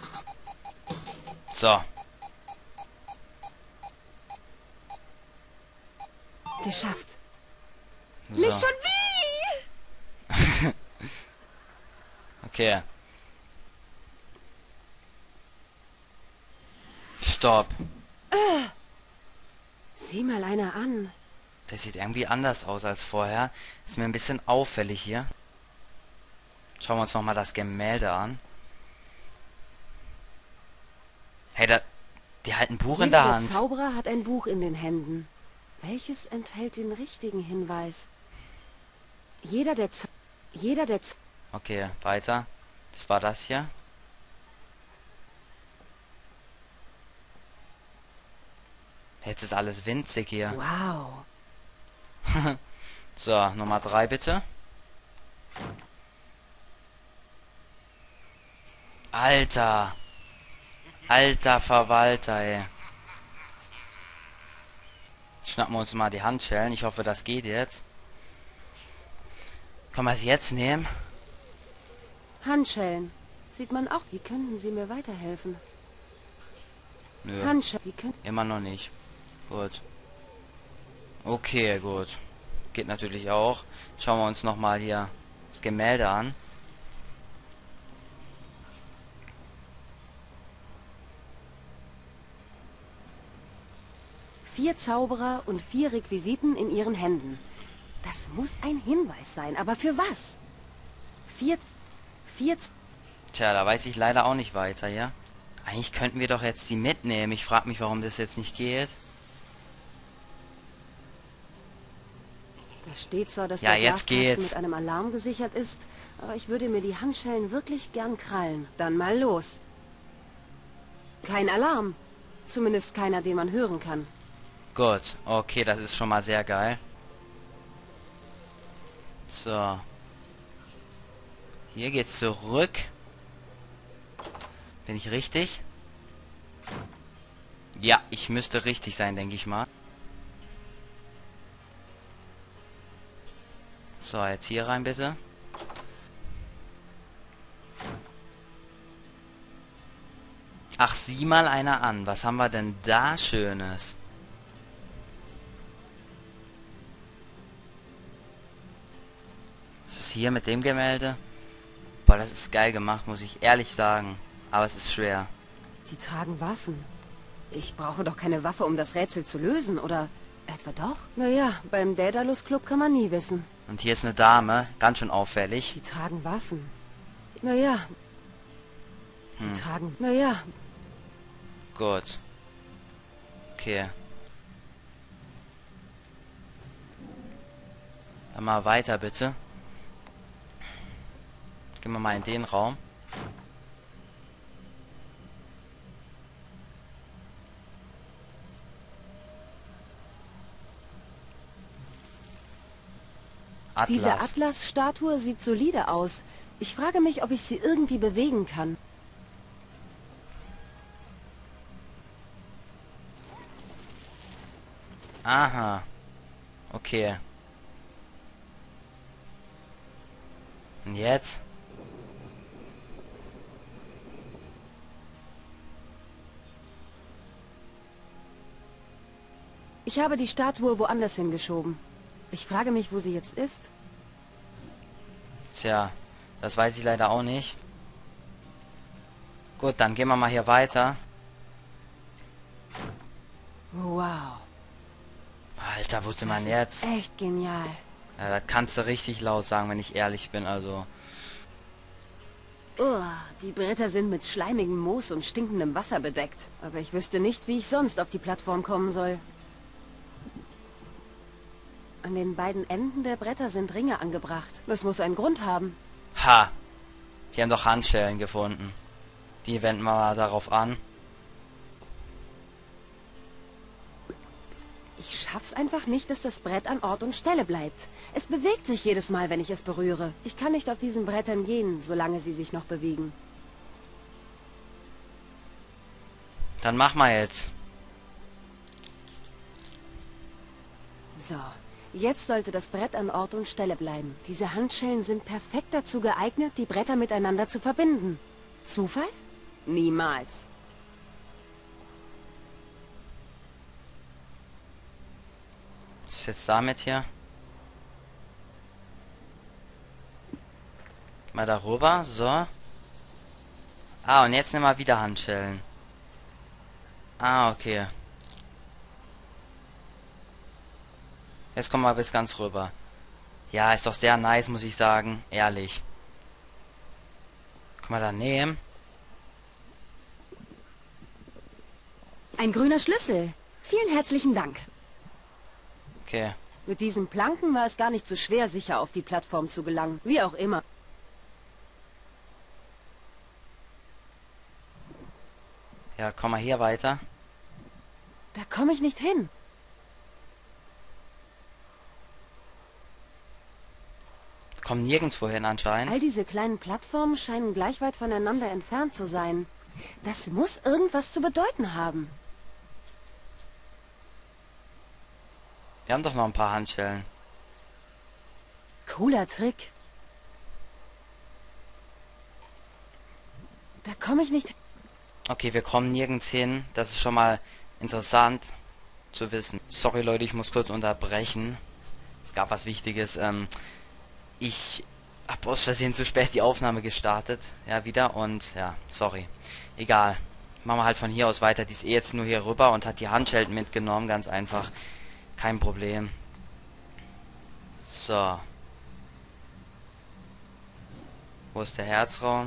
So. Geschafft. So. Nicht schon wie? Okay. Stopp. Sieh mal einer an. Der sieht irgendwie anders aus als vorher. Ist mir ein bisschen auffällig hier. Schauen wir uns nochmal das Gemälde an. Hey, da... Die halten ein Buch in der Jeder Hand. Zauberer hat ein Buch in den Händen. Welches enthält den richtigen Hinweis? Jeder der Z Jeder der Z Okay, weiter. Das war das hier. Jetzt ist alles winzig hier. Wow. So, Nummer drei bitte. Alter. Alter Verwalter, ey. Schnappen wir uns mal die Handschellen. Ich hoffe, das geht jetzt. Können wir sie jetzt nehmen? Handschellen. Sieht man auch. Wie könnten Sie mir weiterhelfen? Nö, Handschellen. Wie können... immer noch nicht. Gut. Okay, gut. Geht natürlich auch. Schauen wir uns nochmal hier das Gemälde an. Vier Zauberer und vier Requisiten in ihren Händen. Das muss ein Hinweis sein, aber für was? Vier... Vier... Z- Tja, da weiß ich leider auch nicht weiter, ja? Eigentlich könnten wir doch jetzt die mitnehmen. Ich frage mich, warum das jetzt nicht geht. Da steht zwar, dass Ja, der jetzt Glaskasten geht's. mit einem Alarm gesichert ist, aber ich würde mir die Handschellen wirklich gern krallen. Dann mal los. Kein Alarm. Zumindest keiner, den man hören kann. Gut, okay, das ist schon mal sehr geil. So. Hier geht's zurück. Bin ich richtig? Ja, ich müsste richtig sein, denke ich mal. So, jetzt hier rein bitte. Ach, sieh mal einer an. Was haben wir denn da Schönes? Was ist hier mit dem Gemälde? Boah, das ist geil gemacht, muss ich ehrlich sagen. Aber es ist schwer. Sie tragen Waffen. Ich brauche doch keine Waffe, um das Rätsel zu lösen, oder etwa doch? Naja, beim Daedalus Club kann man nie wissen. Und hier ist eine Dame, ganz schön auffällig. Sie tragen Waffen. Naja. Sie Hm. tragen... Naja. Gut. Okay. Dann mal weiter, bitte. Gehen wir mal in den Raum. Atlas. Diese Atlas-Statue sieht solide aus. Ich frage mich, ob ich sie irgendwie bewegen kann. Aha. Okay. Und jetzt? Ich habe die Statue woanders hingeschoben. Ich frage mich, wo sie jetzt ist. Tja, das weiß ich leider auch nicht. Gut, dann gehen wir mal hier weiter. Wow. Alter, wo sind Das wir ist jetzt? echt genial. Ja, das kannst du richtig laut sagen, wenn ich ehrlich bin, also. Oh, die Bretter sind mit schleimigem Moos und stinkendem Wasser bedeckt. Aber ich wüsste nicht, wie ich sonst auf die Plattform kommen soll. An den beiden Enden der Bretter sind Ringe angebracht. Das muss einen Grund haben. Ha! Die haben doch Handschellen gefunden. Die wenden wir mal darauf an. Ich schaff's einfach nicht, dass das Brett an Ort und Stelle bleibt. Es bewegt sich jedes Mal, wenn ich es berühre. Ich kann nicht auf diesen Brettern gehen, solange sie sich noch bewegen. Dann mach mal jetzt. So, jetzt sollte das Brett an Ort und Stelle bleiben. Diese Handschellen sind perfekt dazu geeignet, die Bretter miteinander zu verbinden. Zufall? Niemals. Was jetzt damit hier? Mal darüber, so. Ah, und jetzt nehmen wir wieder Handschellen. Ah, okay. Jetzt kommen wir bis ganz rüber. Ja, ist doch sehr nice, muss ich sagen. Ehrlich. Können wir da nehmen? Ein grüner Schlüssel. Vielen herzlichen Dank. Okay. Mit diesen Planken war es gar nicht so schwer, sicher auf die Plattform zu gelangen. Wie auch immer. Ja, komm mal hier weiter. Da komme ich nicht hin. Komm nirgendwo hin anscheinend. All diese kleinen Plattformen scheinen gleich weit voneinander entfernt zu sein. Das muss irgendwas zu bedeuten haben. Wir haben doch noch ein paar Handschellen. Cooler Trick. Da komme ich nicht... Okay, wir kommen nirgends hin. Das ist schon mal interessant zu wissen. Sorry Leute, ich muss kurz unterbrechen. Es gab was Wichtiges. Ähm, ich habe aus Versehen zu spät die Aufnahme gestartet. Ja, wieder. Und ja, sorry. Egal. Machen wir halt von hier aus weiter. Die ist eh jetzt nur hier rüber und hat die Handschellen mitgenommen. Ganz einfach. Kein Problem. So. Wo ist der Herzraum?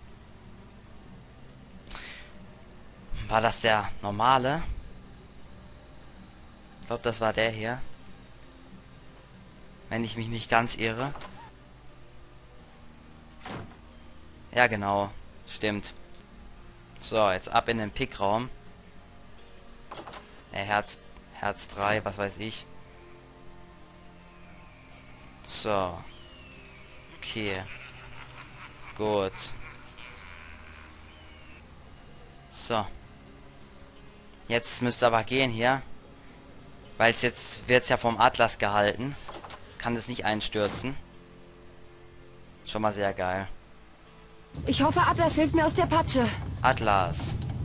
War das der normale? Ich glaube, das war der hier. Wenn ich mich nicht ganz irre. Ja, genau. Stimmt. So, jetzt ab in den Pickraum. Der Herz... Herz drei, was weiß ich. So. Okay. Gut. So. Jetzt müsste aber gehen hier. Weil es jetzt wird es ja vom Atlas gehalten. Kann es nicht einstürzen. Schon mal sehr geil. Ich hoffe, Atlas hilft mir aus der Patsche. Atlas.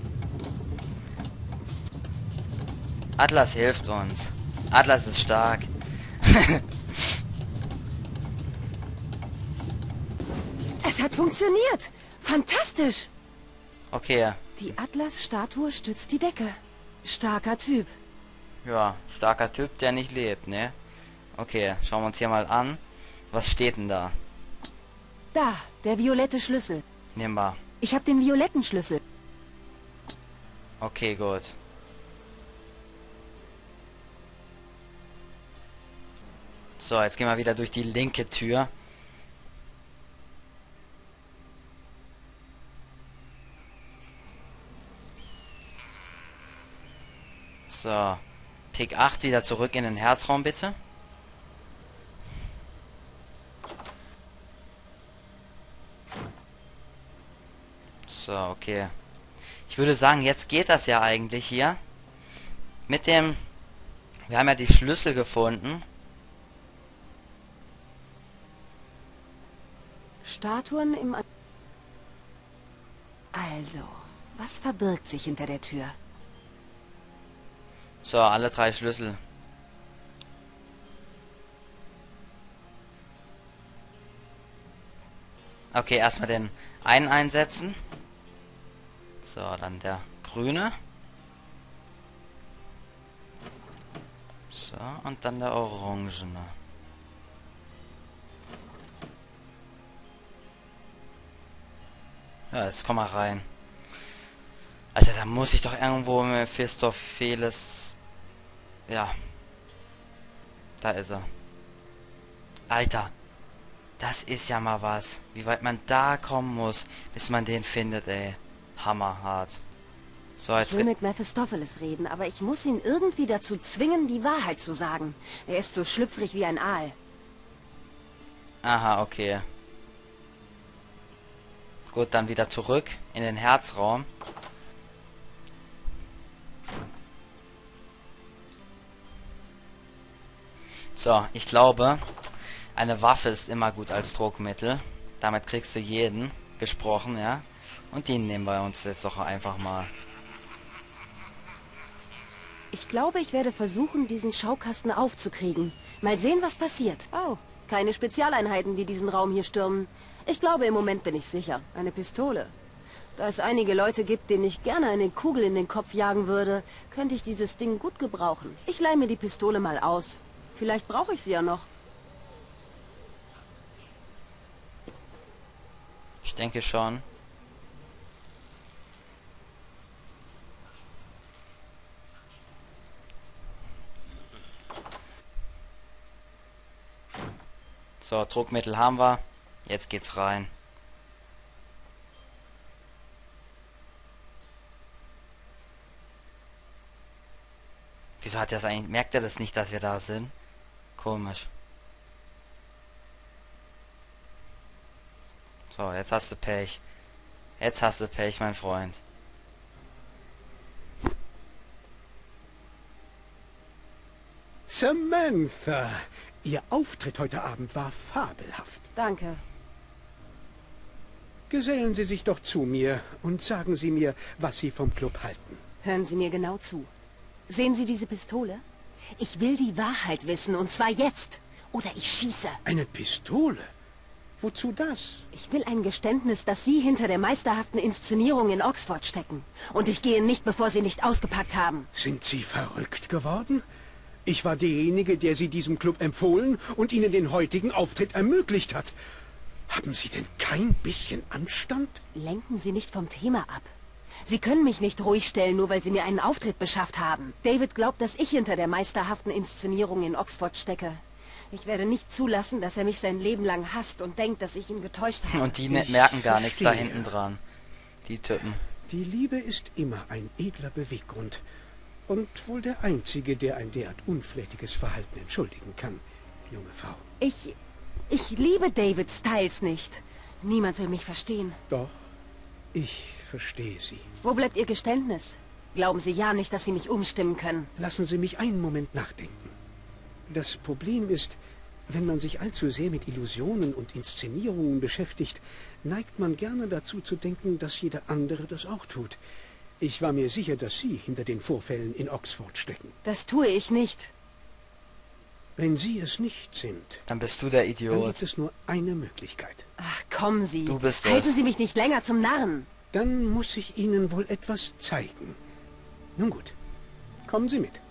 Atlas hilft uns. Atlas ist stark. Es hat funktioniert. Fantastisch. Okay. Die Atlas-Statue stützt die Decke. Starker Typ. Ja, starker Typ, der nicht lebt, ne? Okay, schauen wir uns hier mal an. Was steht denn da? Da, der violette Schlüssel. Nehmen wir. Ich habe den violetten Schlüssel. Okay, gut. So, jetzt gehen wir wieder durch die linke Tür. So. Pick acht wieder zurück in den Herzraum, bitte. So, okay. Ich würde sagen, jetzt geht das ja eigentlich hier. Mit dem... Wir haben ja die Schlüssel gefunden. Statuen im... A also, was verbirgt sich hinter der Tür? So, alle drei Schlüssel. Okay, erstmal den einen einsetzen. So, dann der grüne. So, und dann der orangene. Ja, jetzt komm mal rein. Alter, da muss ich doch irgendwo Mephistopheles... Ja. Da ist er. Alter. Das ist ja mal was. Wie weit man da kommen muss, bis man den findet, ey. Hammerhart. So, jetzt... Ich will mit Mephistopheles reden, aber ich muss ihn irgendwie dazu zwingen, die Wahrheit zu sagen. Er ist so schlüpfrig wie ein Aal. Aha, okay. Gut, dann wieder zurück in den Herzraum. So, ich glaube, eine Waffe ist immer gut als Druckmittel. Damit kriegst du jeden gesprochen, ja. Und den nehmen wir uns jetzt doch einfach mal. Ich glaube, ich werde versuchen, diesen Schaukasten aufzukriegen. Mal sehen, was passiert. Oh, keine Spezialeinheiten, die diesen Raum hier stürmen. Ich glaube, im Moment bin ich sicher. Eine Pistole. Da es einige Leute gibt, denen ich gerne eine Kugel in den Kopf jagen würde, könnte ich dieses Ding gut gebrauchen. Ich leihe mir die Pistole mal aus. Vielleicht brauche ich sie ja noch. Ich denke schon. So, Druckmittel haben wir. Jetzt geht's rein. Wieso hat er das eigentlich? Merkt er das nicht, dass wir da sind? Komisch. So, jetzt hast du Pech. Jetzt hast du Pech, mein Freund. Samantha, Ihr Auftritt heute Abend war fabelhaft. Danke. Gesellen Sie sich doch zu mir und sagen Sie mir, was Sie vom Club halten. Hören Sie mir genau zu. Sehen Sie diese Pistole? Ich will die Wahrheit wissen, und zwar jetzt. Oder ich schieße. Eine Pistole? Wozu das? Ich will ein Geständnis, dass Sie hinter der meisterhaften Inszenierung in Oxford stecken. Und ich gehe nicht, bevor Sie nicht ausgepackt haben. Sind Sie verrückt geworden? Ich war derjenige, der Sie diesem Club empfohlen und Ihnen den heutigen Auftritt ermöglicht hat. Haben Sie denn kein bisschen Anstand? Lenken Sie nicht vom Thema ab. Sie können mich nicht ruhig stellen, nur weil Sie mir einen Auftritt beschafft haben. David glaubt, dass ich hinter der meisterhaften Inszenierung in Oxford stecke. Ich werde nicht zulassen, dass er mich sein Leben lang hasst und denkt, dass ich ihn getäuscht habe. Und die ich merken gar nichts da hinten dran. Die Typen. Die Liebe ist immer ein edler Beweggrund. Und wohl der einzige, der ein derart unflätiges Verhalten entschuldigen kann, junge Frau. Ich... ich liebe David Styles nicht. Niemand will mich verstehen. Doch, ich verstehe Sie. Wo bleibt Ihr Geständnis? Glauben Sie ja nicht, dass Sie mich umstimmen können. Lassen Sie mich einen Moment nachdenken. Das Problem ist, wenn man sich allzu sehr mit Illusionen und Inszenierungen beschäftigt, neigt man gerne dazu zu denken, dass jeder andere das auch tut. Ich war mir sicher, dass Sie hinter den Vorfällen in Oxford stecken. Das tue ich nicht. Wenn Sie es nicht sind, Dann bist du der dann Idiot. gibt es nur eine Möglichkeit. Ach, kommen Sie. Du bist es. Halten Sie mich nicht länger zum Narren. Dann muss ich Ihnen wohl etwas zeigen. Nun gut, kommen Sie mit.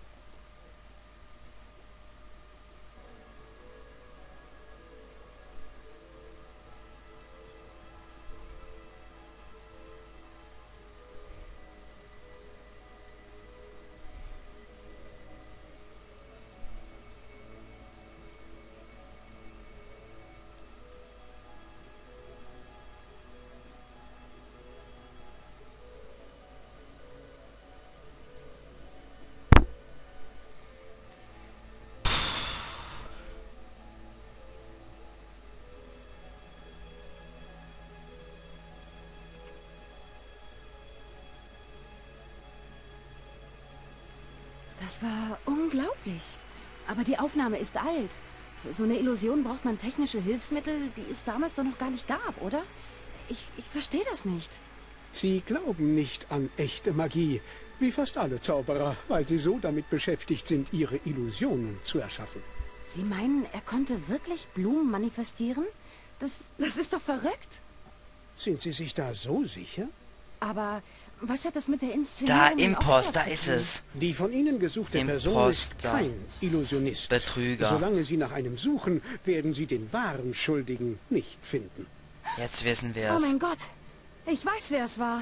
Das war unglaublich. Aber die Aufnahme ist alt. Für so eine Illusion braucht man technische Hilfsmittel, die es damals doch noch gar nicht gab, oder? Ich, ich verstehe das nicht. Sie glauben nicht an echte Magie, wie fast alle Zauberer, weil sie so damit beschäftigt sind, ihre Illusionen zu erschaffen. Sie meinen, er konnte wirklich Blumen manifestieren? Das, das ist doch verrückt. Sind Sie sich da so sicher? Aber was hat das mit der Inszenierung Da, in Impost, Oxford da zu ist tun? es. Die von Ihnen gesuchte Person ist Imposter. kein Illusionist. Betrüger. Solange Sie nach einem suchen, werden Sie den wahren Schuldigen nicht finden. Jetzt wissen wir Oh es. mein Gott. Ich weiß, wer es war.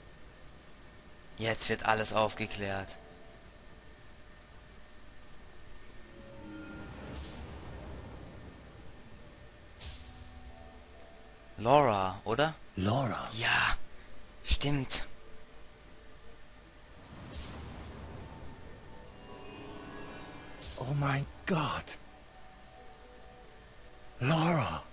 Jetzt wird alles aufgeklärt. Laura, oder? Laura. Ja, stimmt. Oh mein Gott. Laura.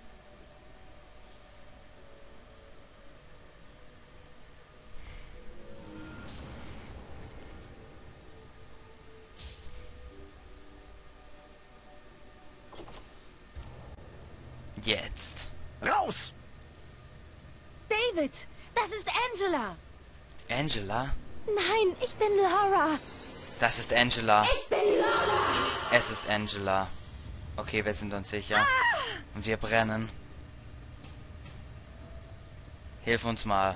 Jetzt. Raus! David, das ist Angela. Angela? Nein, ich bin Laura. Das ist Angela. Ich bin Lola. Es ist Angela. Okay, wir sind uns sicher. Und wir brennen. Hilf uns mal.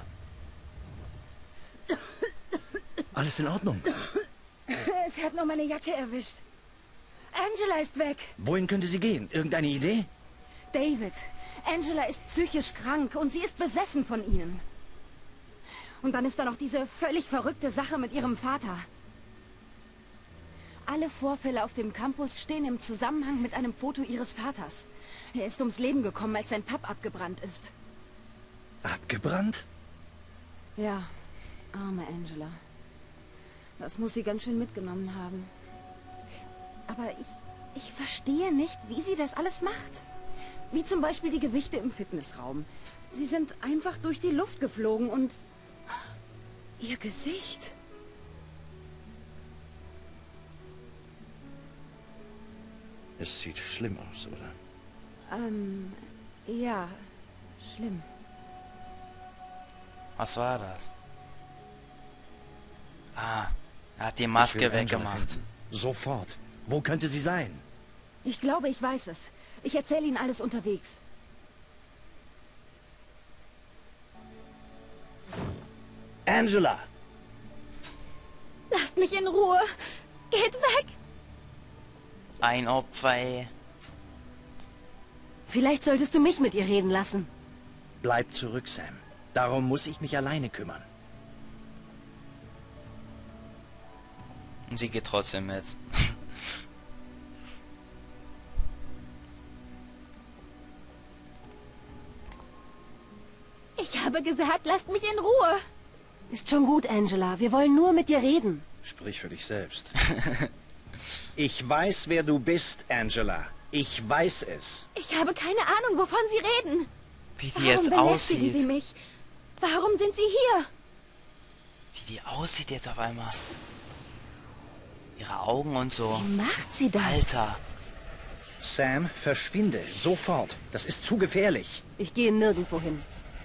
Alles in Ordnung? Es hat nur meine Jacke erwischt. Angela ist weg. Wohin könnte sie gehen? Irgendeine Idee? David, Angela ist psychisch krank und sie ist besessen von ihnen. Und dann ist da noch diese völlig verrückte Sache mit ihrem Vater. Alle Vorfälle auf dem Campus stehen im Zusammenhang mit einem Foto ihres Vaters. Er ist ums Leben gekommen, als sein Pub abgebrannt ist. Abgebrannt? Ja, arme Angela. Das muss sie ganz schön mitgenommen haben. Aber ich, ich verstehe nicht, wie sie das alles macht. Wie zum Beispiel die Gewichte im Fitnessraum. Sie sind einfach durch die Luft geflogen und... ihr Gesicht... Es sieht schlimm aus, oder? Ähm, ja, schlimm. Was war das? Ah, er hat die Maske weggemacht. Sofort. Wo könnte sie sein? Ich glaube, ich weiß es. Ich erzähle Ihnen alles unterwegs. Angela! Lasst mich in Ruhe! Geht weg! Ein Opfer, ey. Vielleicht solltest du mich mit ihr reden lassen. Bleib zurück, Sam. Darum muss ich mich alleine kümmern. Und sie geht trotzdem mit. Ich habe gesagt, lasst mich in Ruhe. Ist schon gut, Angela. Wir wollen nur mit dir reden. Sprich für dich selbst. Ich weiß, wer du bist, Angela. Ich weiß es. Ich habe keine Ahnung, wovon Sie reden. Wie die Warum jetzt belästigen aussieht. Sie mich? Warum sind Sie hier? Wie die aussieht jetzt auf einmal. Ihre Augen und so. Wie macht sie das? Alter. Sam, verschwinde. Sofort. Das ist zu gefährlich. Ich gehe nirgendwo hin.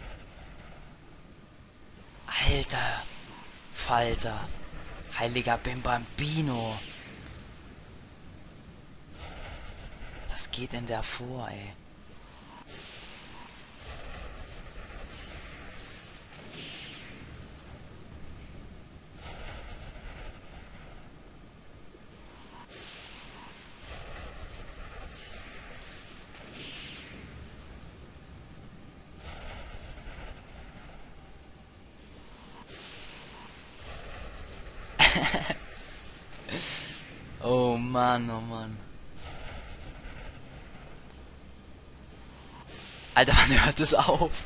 Alter. Falter. Heiliger Bimbambino. Was geht denn da vor, ey? Oh Mann, oh Mann. Alter, wann hört es auf?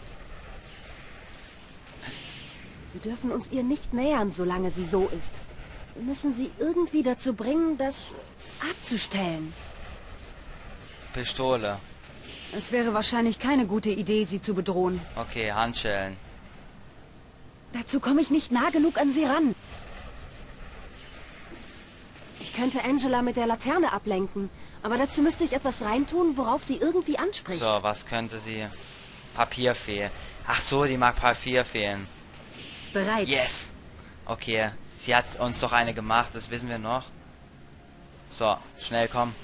Wir dürfen uns ihr nicht nähern, solange sie so ist. Wir müssen sie irgendwie dazu bringen, das abzustellen. Pistole. Es wäre wahrscheinlich keine gute Idee, sie zu bedrohen. Okay, Handschellen. Dazu komme ich nicht nah genug an sie ran. Ich könnte Angela mit der Laterne ablenken, aber dazu müsste ich etwas reintun, worauf sie irgendwie anspricht. So, was könnte sie? Papierfee. Ach so, die mag Papierfeen. Bereit. Yes. Okay, sie hat uns doch eine gemacht, das wissen wir noch. So, schnell komm.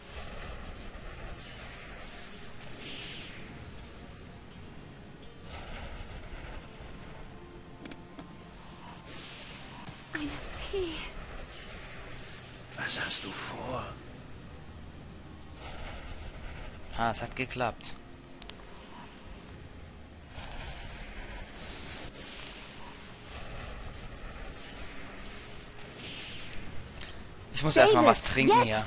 Eine Fee. Was hast du vor? Ah, es hat geklappt. Ich muss erstmal was trinken hier.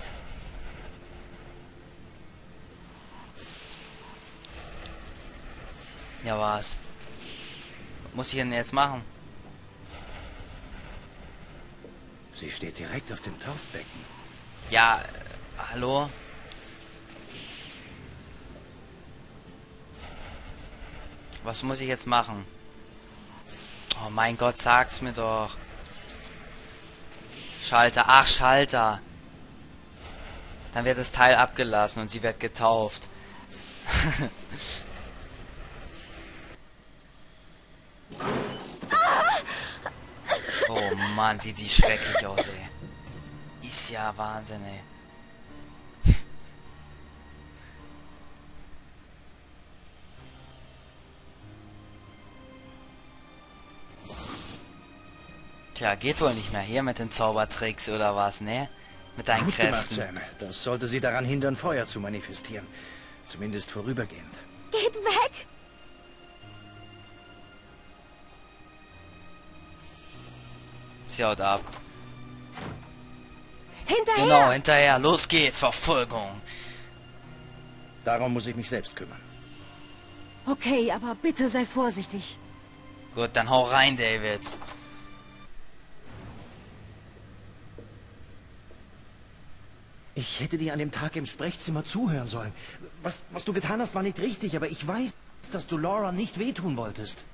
Ja, was? Was muss ich denn jetzt machen? Sie steht direkt auf dem Taufbecken. Ja, äh, hallo? Was muss ich jetzt machen? Oh mein Gott, sag's mir doch. Schalter, ach Schalter. Dann wird das Teil abgelassen und sie wird getauft. Oh Mann, sieht die schrecklich aus, ey. ist ja Wahnsinn, ey. Tja, geht wohl nicht mehr hier mit den Zaubertricks oder was, ne? Mit deinen Gut gemacht, Kräften. Sam. Das sollte sie daran hindern, Feuer zu manifestieren. Zumindest vorübergehend. Geht weg! Sie haut ab. Hinterher! Genau, hinterher. Los geht's, Verfolgung. Darum muss ich mich selbst kümmern. Okay, aber bitte sei vorsichtig. Gut, dann hau rein, David. Ich hätte dir an dem Tag im Sprechzimmer zuhören sollen. Was, was du getan hast, war nicht richtig, aber ich weiß, dass du Laura nicht wehtun wolltest.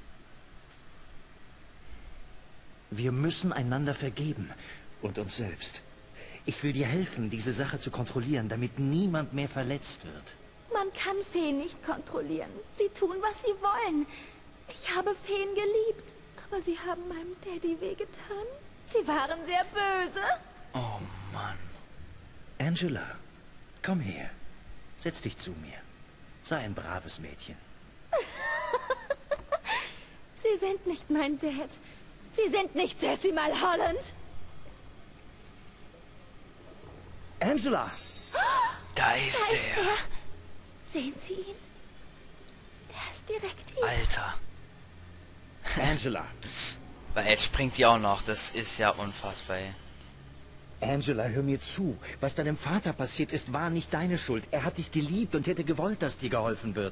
Wir müssen einander vergeben. Und uns selbst. Ich will dir helfen, diese Sache zu kontrollieren, damit niemand mehr verletzt wird. Man kann Feen nicht kontrollieren. Sie tun, was sie wollen. Ich habe Feen geliebt, aber sie haben meinem Daddy wehgetan. Sie waren sehr böse. Oh Mann. Angela, komm her. Setz dich zu mir. Sei ein braves Mädchen. Sie sind nicht mein Dad. Sie sind nicht Jessie Mulholland. Angela! Da ist Da ist er. er. Sehen Sie ihn? Er ist direkt hier. Alter. Angela! Weil jetzt springt die auch noch. Das ist ja unfassbar, ey. Angela, hör mir zu. Was deinem Vater passiert ist, war nicht deine Schuld. Er hat dich geliebt und hätte gewollt, dass dir geholfen wird.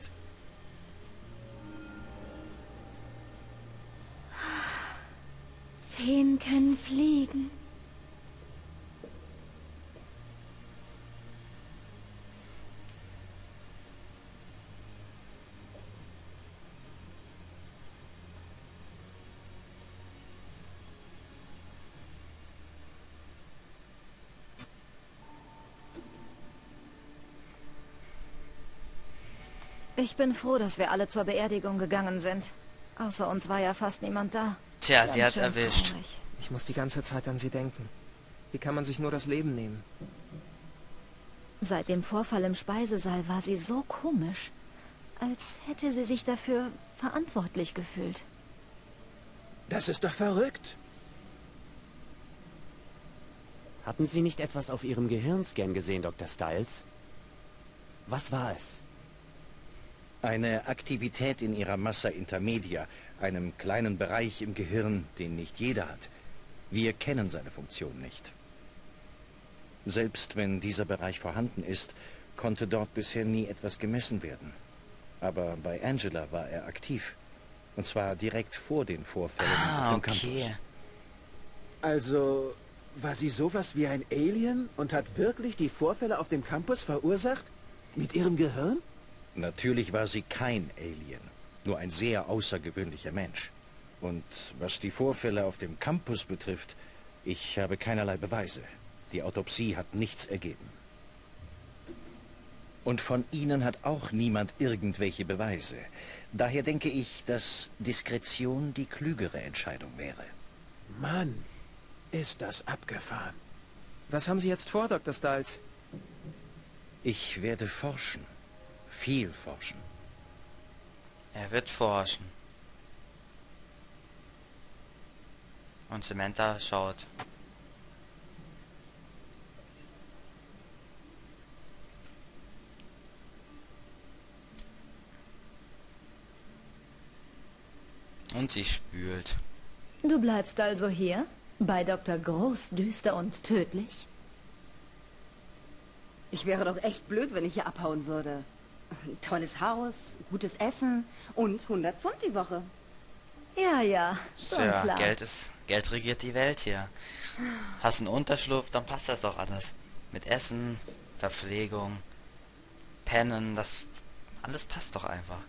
Feen können fliegen. Ich bin froh, dass wir alle zur Beerdigung gegangen sind. Außer uns war ja fast niemand da. Tja, Ganz sie hat's schön erwischt. traurig. Ich muss die ganze Zeit an sie denken. Wie kann man sich nur das Leben nehmen? Seit dem Vorfall im Speisesaal war sie so komisch, als hätte sie sich dafür verantwortlich gefühlt. Das ist doch verrückt. Hatten Sie nicht etwas auf Ihrem Gehirnscan gesehen, Doktor Styles? Was war es? Eine Aktivität in ihrer Massa intermedia, einem kleinen Bereich im Gehirn, den nicht jeder hat. Wir kennen seine Funktion nicht. Selbst wenn dieser Bereich vorhanden ist, konnte dort bisher nie etwas gemessen werden. Aber bei Angela war er aktiv. Und zwar direkt vor den Vorfällen Ah, auf dem okay. Campus. Also, war sie sowas wie ein Alien und hat wirklich die Vorfälle auf dem Campus verursacht? Mit ihrem Gehirn? Natürlich war sie kein Alien, nur ein sehr außergewöhnlicher Mensch. Und was die Vorfälle auf dem Campus betrifft, ich habe keinerlei Beweise. Die Autopsie hat nichts ergeben. Und von Ihnen hat auch niemand irgendwelche Beweise. Daher denke ich, dass Diskretion die klügere Entscheidung wäre. Mann, ist das abgefahren. Was haben Sie jetzt vor, Doktor Styles? Ich werde forschen. Viel forschen. Er wird forschen. Und Samantha schaut. Und sie spült. Du bleibst also hier? Bei Doktor Groß, düster und tödlich? Ich wäre doch echt blöd, wenn ich hier abhauen würde. Ein tolles Haus, gutes Essen und hundert Pfund die Woche. Ja, ja, schon Tja, klar. Geld ist, Geld regiert die Welt hier. Hast einen Unterschlupf, dann passt das doch alles. Mit Essen, Verpflegung, Pennen, das alles passt doch einfach.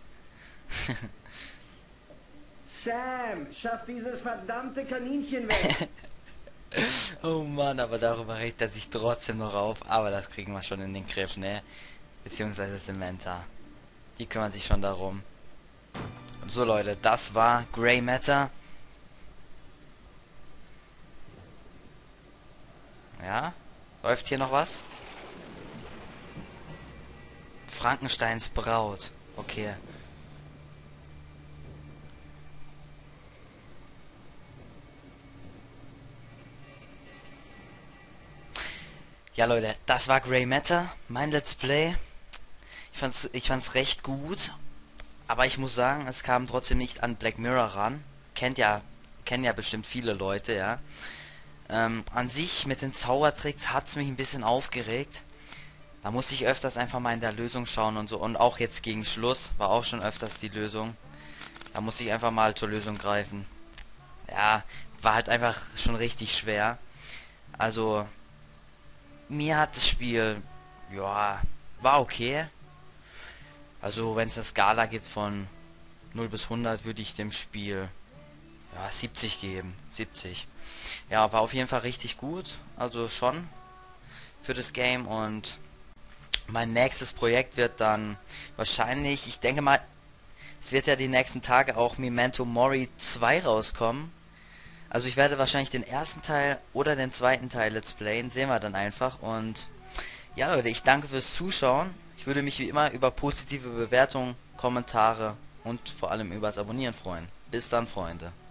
Sam, schaff dieses verdammte Kaninchen weg. Oh Mann, aber darüber regt er sich trotzdem noch auf. Aber das kriegen wir schon in den Griff, ne? Beziehungsweise Samantha. Die kümmern sich schon darum. Und so Leute, das war Grey Matter. Ja? Läuft hier noch was? Frankensteins Braut. Okay. Ja, Leute, das war Grey Matter, mein Let's Play. Ich fand's, ich fand's recht gut, aber ich muss sagen, es kam trotzdem nicht an Black Mirror ran. Kennt ja, kennen ja bestimmt viele Leute, ja. Ähm, an sich mit den Zaubertricks hat's mich ein bisschen aufgeregt. Da musste ich öfters einfach mal in der Lösung schauen und so. Und auch jetzt gegen Schluss war auch schon öfters die Lösung. Da musste ich einfach mal zur Lösung greifen. Ja, war halt einfach schon richtig schwer. Also, mir hat das Spiel, ja, war okay. Also, wenn es eine Skala gibt von null bis hundert, würde ich dem Spiel, ja, siebzig geben. siebzig. Ja, war auf jeden Fall richtig gut. Also schon für das Game. Und mein nächstes Projekt wird dann wahrscheinlich, ich denke mal, es wird ja die nächsten Tage auch Memento Mori zwei rauskommen. Also ich werde wahrscheinlich den ersten Teil oder den zweiten Teil Let's Playen, sehen wir dann einfach. Und ja, Leute, ich danke fürs Zuschauen. Ich würde mich wie immer über positive Bewertungen, Kommentare und vor allem über das Abonnieren freuen. Bis dann, Freunde.